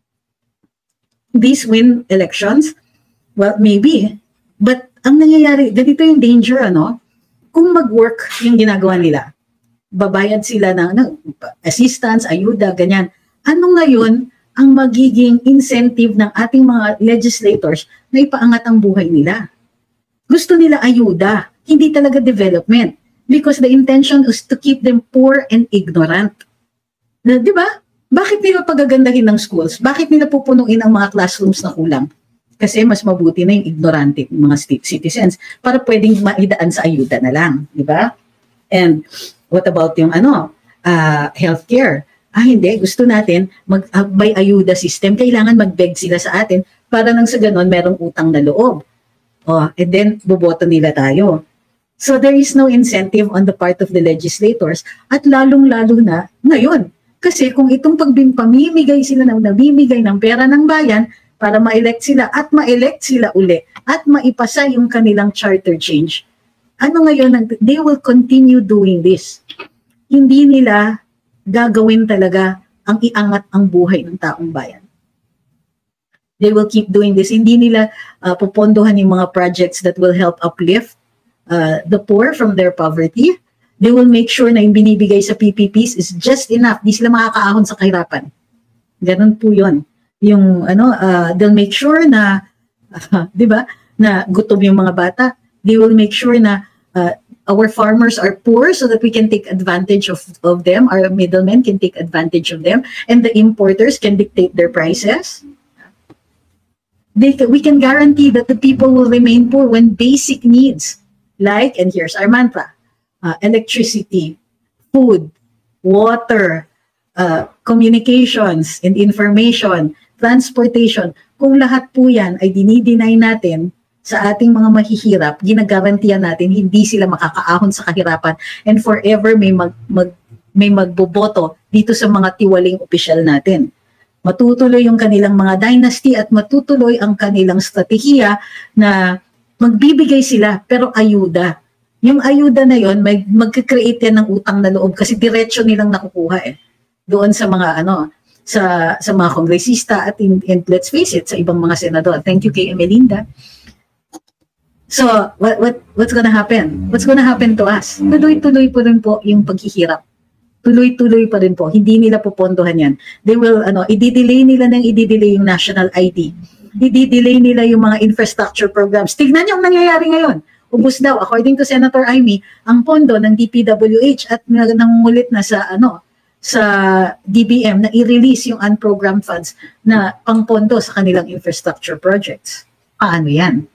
these win elections? Well, maybe. But ang nangyayari, ganito yung danger, kung mag-work yung ginagawa nila, babayad sila ng assistance, ayuda, ganyan. Ano ngayon ang magiging incentive ng ating mga legislators na ipaangat ang buhay nila? Gusto nila ayuda, hindi talaga development. Because the intention is to keep them poor and ignorant. Di ba? Bakit nila pagagandahin ng schools? Bakit nila pupunuin ang mga classrooms na kulang? Kasi mas mabuti na yung ignorante ng mga citizens para pwedeng maidaan sa ayuda na lang. Di ba? And what about yung healthcare? Hindi, gusto natin may ayuda system. Kailangan mag-beg sila sa atin para nang sa ganon merong utang na loob. And then boboto nila tayo. So there is no incentive on the part of the legislators at lalong-lalo na ngayon. Kasi kung itong pamimigay sila nabimigay ng pera ng bayan para ma-elect sila at ma-elect sila uli at maipasa yung kanilang charter change, ngayon, they will continue doing this. Hindi nila gagawin talaga ang iangat ang buhay ng taong bayan. They will keep doing this. Hindi nila pupondohan yung mga projects that will help uplift the poor from their poverty. They will make sure na yung binibigay sa PPPs is just enough. Di sila makakaahon sa kahirapan. Ganun po yun. Yung, they'll make sure na, di ba, na gutom yung mga bata. They will make sure na our farmers are poor so that we can take advantage of them, our middlemen can take advantage of them, and the importers can dictate their prices. We can guarantee that the people will remain poor when basic needs, like, and here's our mantra, electricity, food, water, communications and information, transportation, kung lahat po yan ay dinideny natin sa ating mga mahihirap, ginagarantiyan natin hindi sila makakaahon sa kahirapan and forever may magboboto dito sa mga tiwaling opisyal natin. Matutuloy yung kanilang mga dynasty at matutuloy ang kanilang strategiya na magbibigay sila pero ayuda. Yung ayuda na yon mag-create yan ng utang na loob kasi diretso nilang nakukuha doon sa mga sa mga kongresista at and let's face it, sa ibang mga senador. Thank you kay Emelinda. So, what's gonna happen? What's gonna happen to us? Tuloy-tuloy po rin po yung paghihirap. Tuloy-tuloy pa rin po. Hindi nila popondohan yan. They will, i-delay nila yung national ID. I-delay nila yung mga infrastructure programs. Tignan niyo ang nangyayari ngayon. Ubus daw, according to Senator Amy, ang pondo ng DPWH at nangungulit na sa DBM na i-release yung unprogrammed funds na pangpondo sa kanilang infrastructure projects. Paano yan?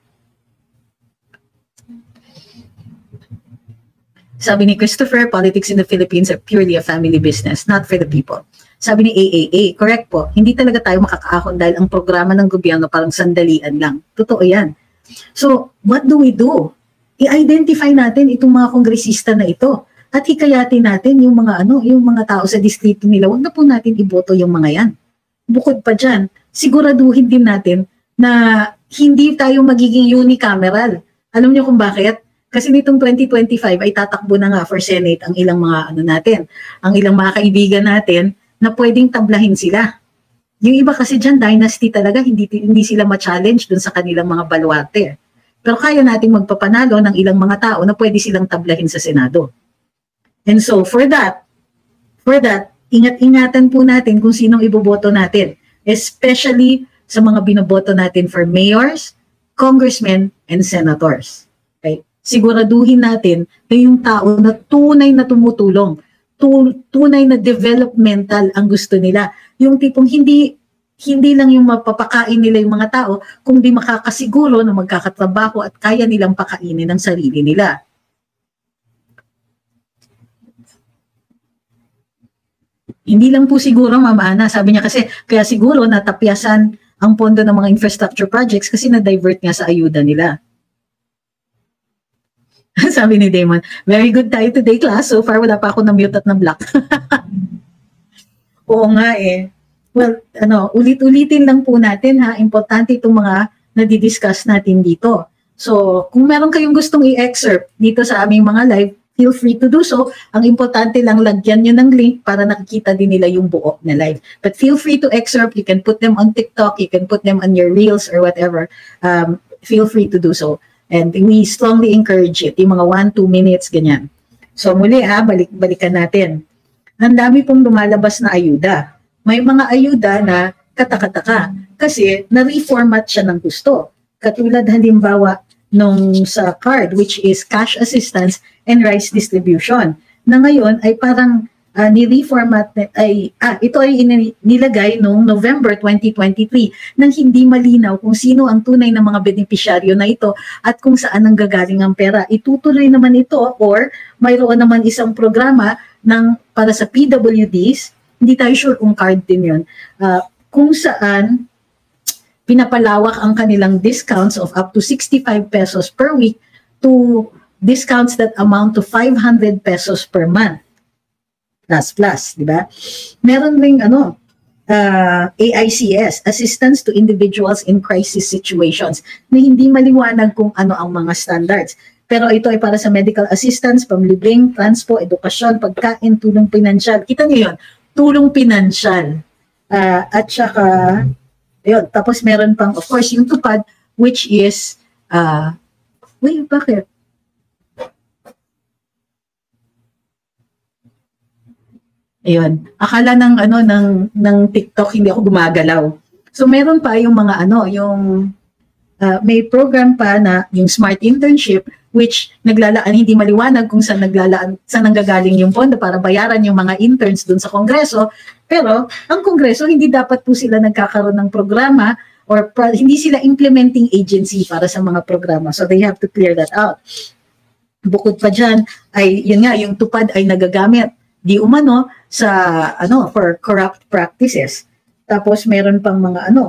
Sabi ni Christopher, politics in the Philippines are purely a family business, not for the people. Sabi ni AAA, correct po, hindi talaga tayo makakaahon dahil ang programa ng gobyerno parang sandalian lang. Totoo yan. So, what do we do? I-identify natin itong mga kongresista na ito at hikayatin natin yung mga tao sa distrito nila. Huwag na po natin iboto yung mga yan. Bukod pa dyan, siguraduhin din natin na hindi tayo magiging unicameral. Alam niyo kung bakit? Kasi nitong 2025 ay tatakbo na nga for Senate ang ilang mga ang ilang mga kaibigan natin na pwedeng tablahin sila. Yung iba kasi dyan, dynasty talaga, hindi sila ma-challenge dun sa kanilang mga baluarte. Pero kaya nating magpapanalo ng ilang mga tao na pwede silang tablahin sa Senado. And so for that, ingat-ingatan po natin kung sinong iboboto natin, especially sa mga binoboto natin for mayors, congressmen, and senators. Okay? Siguraduhin natin na yung tao na tunay na tumutulong, tunay na developmental ang gusto nila. Yung tipong hindi lang yung mapapakain nila yung mga tao, kundi makakasiguro na magkakatrabaho at kaya nilang pakainin ang sarili nila. Hindi lang po siguro, Mama Ana, sabi niya kasi, kaya siguro natapyasan ang pondo ng mga infrastructure projects kasi na-divert nga sa ayuda nila. Sabi ni Damon, very good tayo today, class. So far, wala pa ako na-mute at na-block. Oo nga eh. Well, ulit-ulitin lang po natin ha. Importante itong mga nadidiscuss natin dito. So, kung meron kayong gustong i-excerpt dito sa aming mga live, feel free to do so. Ang importante lang, lagyan nyo ng link para nakikita din nila yung buo na live. But feel free to excerpt. You can put them on TikTok. You can put them on your Reels or whatever. Feel free to do so. And we strongly encourage it. Yung mga 1-2 minutes, ganyan. So muli balikan natin. Ang dami pong lumalabas na ayuda. May mga ayuda na katakataka kasi na-reformat siya ng gusto. Katulad halimbawa nung sa card, which is cash assistance and rice distribution. Na ngayon ay parang ni-reformat, ito ay nilagay noong November 2023 nang hindi malinaw kung sino ang tunay na mga benepisyaryo na ito at kung saan ang gagaling ang pera. Itutuloy naman ito or mayroon naman isang programa para sa PWDs, hindi tayo sure kung card din yun, kung saan pinapalawak ang kanilang discounts of up to 65 pesos per week to discounts that amount to 500 pesos per month. Plus, di ba? Meron ring AICS, Assistance to Individuals in Crisis Situations, na hindi maliwanag kung ano ang mga standards. Pero ito ay para sa medical assistance, pamlibreng, transpo, edukasyon, pagkain, tulong pinansyal. Kita niyo yun, tulong pinansyal. At saka, yun, tapos meron pang, of course, yung tupad, which is, wait, bakit? Ayun. Akala ng TikTok hindi ako gumagalaw. So meron pa yung mga may program pa na yung Smart Internship which naglalaan, hindi maliwanag kung saan nanggagaling yung pondo para bayaran yung mga interns dun sa Kongreso. Pero ang Kongreso, hindi dapat po sila nagkakaroon ng programa or hindi sila implementing agency para sa mga programa. So they have to clear that out. Bukod pa dyan, ay yun nga, yung tupad ay nagagamit di umano sa for corrupt practices. Tapos meron pang mga ano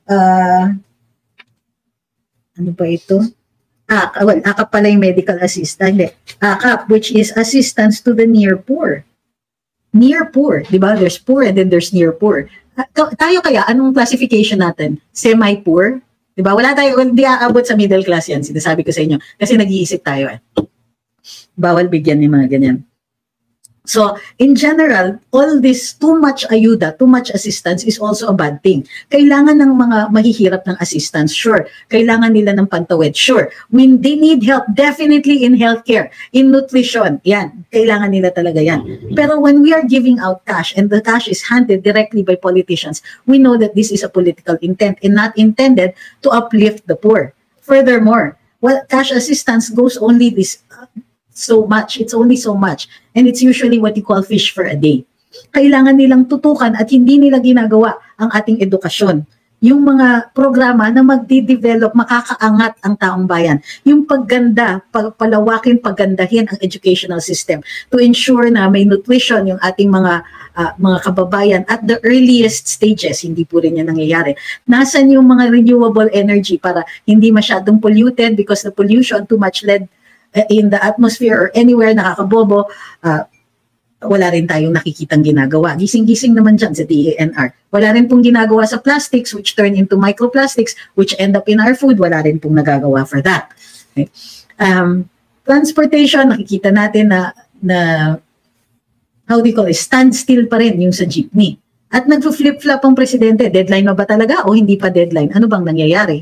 ba ito? AKAP pala yung medical assistant. AKAP, which is assistance to the near poor. Near poor, di ba? There's poor and then there's near poor. Tayo kaya, anong classification natin? Semi-poor? Di ba? Wala tayo, hindi aabot sa middle class yan. Sinasabi ko sa inyo. Kasi nag-iisip tayo Bawal bigyan ng mga ganyan. So, in general, all this too much ayuda, too much assistance is also a bad thing. Kailangan ng mga mahihirap ng assistance, sure. Kailangan nila ng pantawid, sure. When they need help, definitely in healthcare, in nutrition, yan. Kailangan nila talaga yan. Pero when we are giving out cash and the cash is handed directly by politicians, we know that this is a political intent and not intended to uplift the poor. Furthermore, cash assistance goes only so much. It's only so much. And it's usually what you call fish for a day. Kailangan nilang tutukan at hindi nila ginagawa ang ating edukasyon. Yung mga programa na magdi-develop, makakaangat ang taong bayan. Yung pagganda, palawakin, paggandahin ang educational system to ensure na may nutrition yung ating mga kababayan at the earliest stages. Hindi po rin yan nangyayari. Nasaan yung mga renewable energy para hindi masyadong polluted because the pollution, too much lead in the atmosphere or anywhere nakakabobo, wala rin tayong nakikitang ginagawa. Gising-gising naman dyan sa DENR. Wala rin pong ginagawa sa plastics which turn into microplastics which end up in our food. Wala rin pong nagagawa for that. Okay. Transportation, nakikita natin na how do you call it, standstill pa rin yung sa jeepney. At nag-flip-flop ang presidente. Deadline na ba talaga o hindi pa deadline? Ano bang nangyayari?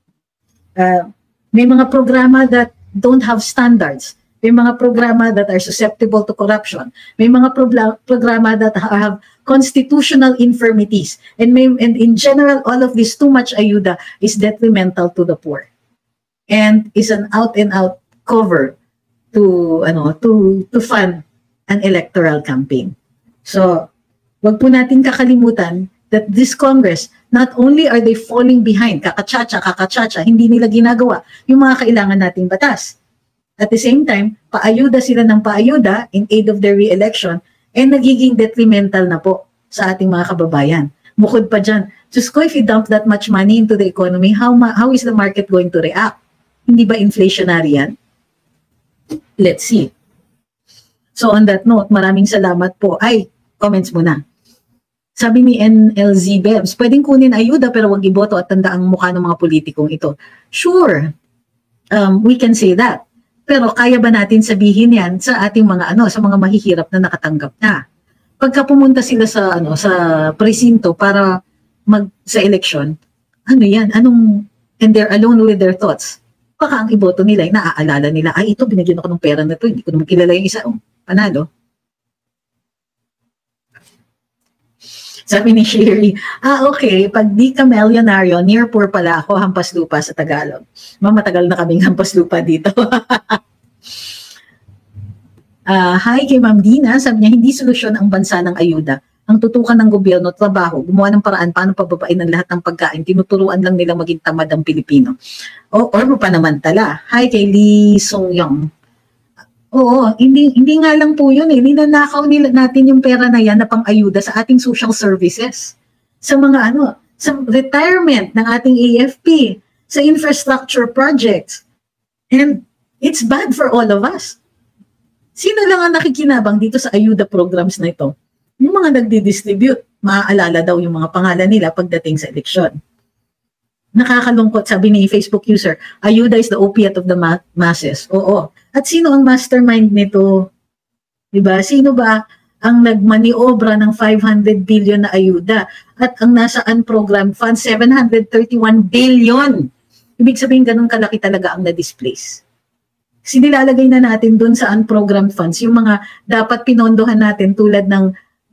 May mga programa that don't have standards. May mga programa that are susceptible to corruption. May mga programa that have constitutional infirmities. And in general, all of this too much ayuda is detrimental to the poor. And is an out-and-out cover to fund an electoral campaign. So, wag po natin kakalimutan that this Congress, not only are they falling behind, kakachacha, hindi nila ginagawa yung mga kailangan nating batas. At the same time, paayuda sila ng paayuda in aid of their re-election and nagiging detrimental na po sa ating mga kababayan. Bukod pa dyan, just if you dump that much money into the economy, how is the market going to react? Hindi ba inflationary yan? Let's see. So on that note, maraming salamat po. Comments muna. Sabi ni NLZ Bebs, pwedeng kunin ayuda pero wag iboto at tanda ang mukha ng mga politikong ito. Sure, we can say that. Pero kaya ba natin sabihin yan sa ating mga sa mga mahihirap na nakatanggap na? Pagka pumunta sila sa presinto para sa eleksyon, yan? And they're alone with their thoughts. Baka ang iboto nila ay naaalala nila, ito binigyan ako ng pera na to, hindi ko naman kilala yung isa, panalo. Sabi ni Sherry, okay, pag di ka milyonaryo, near poor pala ako, hampas lupa sa Tagalog. Matagal na kaming hampas lupa dito. Hi kay Ma'am Dina, sabi niya, hindi solusyon ang bansa ng ayuda. Ang tutukan ng gobyerno, trabaho, gumawa ng paraan paano pababain ng lahat ng pagkain, tinuturuan lang nilang maging tamad ang Pilipino. Or panamantala. Hi kay Lee Song Yong. Oo, hindi nga lang po yun ninanakaw natin yung pera na yan na pang-ayuda sa ating social services. Sa mga sa retirement ng ating AFP, sa infrastructure projects. And it's bad for all of us. Sino lang ang nakikinabang dito sa ayuda programs na ito? Yung mga nagdi-distribute, maaalala daw yung mga pangalan nila pagdating sa eleksyon. Nakakalungkot, sabi ni Facebook user, ayuda is the opiate of the masses. Oo. At sino ang mastermind nito? Diba? Sino ba ang nagmaniobra ng 500 billion na ayuda? At ang nasa unprogrammed fund, 731 billion. Ibig sabihin, ganun kalaki talaga ang na-displace. Kasi nilalagay na natin dun sa unprogrammed funds, yung mga dapat pinondohan natin tulad ng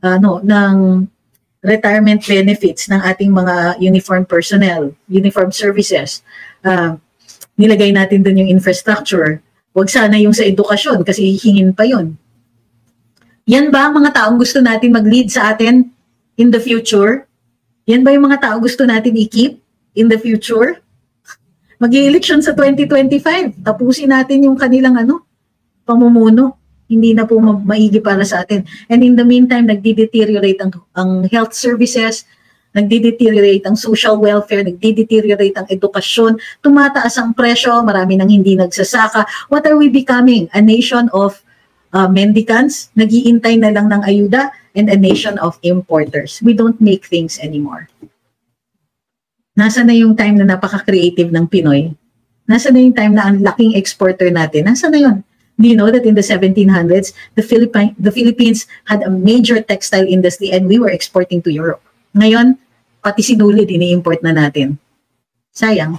retirement benefits ng ating mga uniform personnel, uniform services. Nilagay natin dun yung infrastructure, Huwag sana yung sa edukasyon kasi hihingin pa yon. Yan ba ang mga taong gusto natin mag-lead sa atin in the future? Yan ba yung mga tao gusto natin i-keep in the future? Mag-i-election sa 2025. Tapusin natin yung kanilang pamumuno. Hindi na po maigi para sa atin. And in the meantime, nagdi-deteriorate ang health services, nagdi-deteriorate ang social welfare, nagdi-deteriorate ang edukasyon, tumataas ang presyo, marami nang hindi nagsasaka. What are we becoming? A nation of mendicants, nag-iintay na lang ng ayuda, and a nation of importers. We don't make things anymore. Nasa na yung time na napaka-creative ng Pinoy? Nasa na yung time na ang laking exporter natin? Nasa na yun? Do you know that in the 1700s, the Philippines had a major textile industry and we were exporting to Europe. Ngayon, pati sinulid, ini-import na natin. Sayang.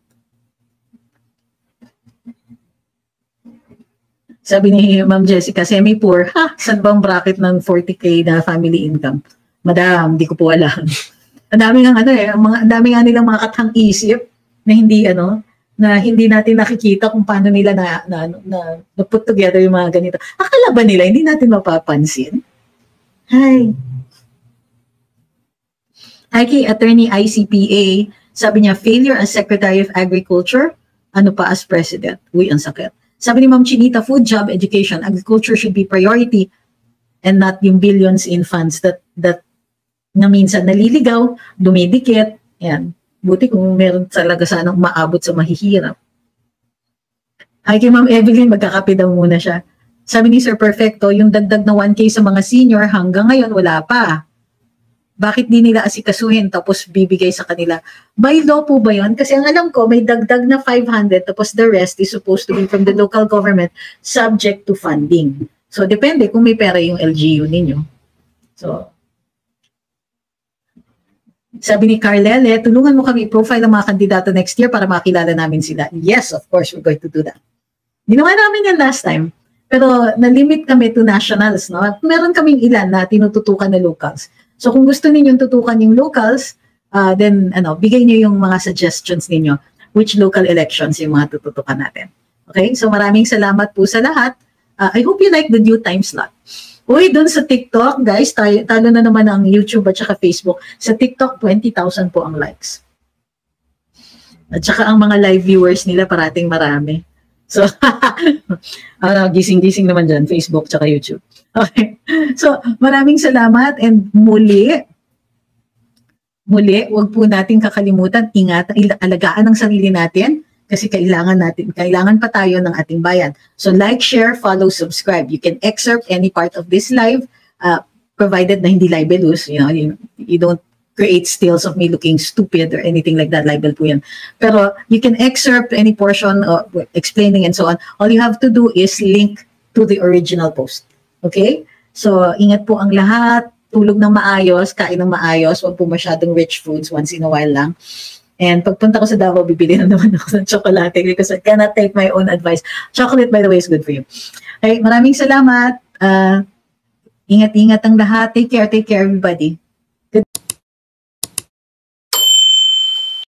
Sabi ni Ma'am Jessica, semi-poor, saan bang bracket ng 40K na family income? Madam, di ko po alam. Ang dami nga nilang mga katang isip na hindi natin nakikita kung paano nila na put together yung mga ganito. Akala ba nila hindi natin mapapansin? Hi kay Attorney ICPA, sabi niya, failure as Secretary of Agriculture, ano pa as President? Uy, ang sakit. Sabi ni Ma'am Chinita, food, job, education, agriculture should be priority and not yung billions in funds that na minsan naliligaw, dumidikit. Yan. Buti kung meron talaga sanang maabot sa mahihirap. Ay kay Ma'am Evelyn, magkakape daw muna siya. Sabi ni Sir Perfecto, yung dagdag na 1K sa mga senior hanggang ngayon wala pa. Bakit di nila asikasuhin tapos bibigay sa kanila? By law po ba yun? Kasi ang alam ko, may dagdag na 500 tapos the rest is supposed to be from the local government subject to funding. So, depende kung may pera yung LGU ninyo. So, sabi ni Carlele, tulungan mo kami profile ang mga kandidato next year para makilala namin sila. Yes, of course, we're going to do that. Ginawa namin yan last time. Pero na-limit kami to nationals. No? Meron kaming ilan na tinututukan na locals. So kung gusto ninyong tutukan yung locals, then bigay niyo yung mga suggestions ninyo which local elections yung mga tututukan natin. Okay? So maraming salamat po sa lahat. I hope you like the due time slot. Uy, dun sa TikTok, guys, talo na naman ang YouTube at saka Facebook. Sa TikTok, 20,000 po ang likes. At saka ang mga live viewers nila parating marami. So, gising-gising naman dyan, Facebook at saka YouTube. Okay. So, maraming salamat and muli, wag po natin kakalimutan, alagaan ang sarili natin kasi kailangan pa tayo ng ating bayan. So, like, share, follow, subscribe. You can excerpt any part of this live, provided na hindi libelous, you don't create stills of me looking stupid or anything like that, libel po yan. Pero you can excerpt any portion explaining and so on. All you have to do is link to the original post. Okay? So, ingat po ang lahat. Tulog ng maayos, kain ng maayos. Huwag po masyadong rich foods once in a while lang. And pagpunta ko sa Davao, bibili na naman ako ng tsokolate because I cannot take my own advice. Chocolate, by the way, is good for you. Okay, maraming salamat. Ingat-ingat ang lahat. Take care, everybody.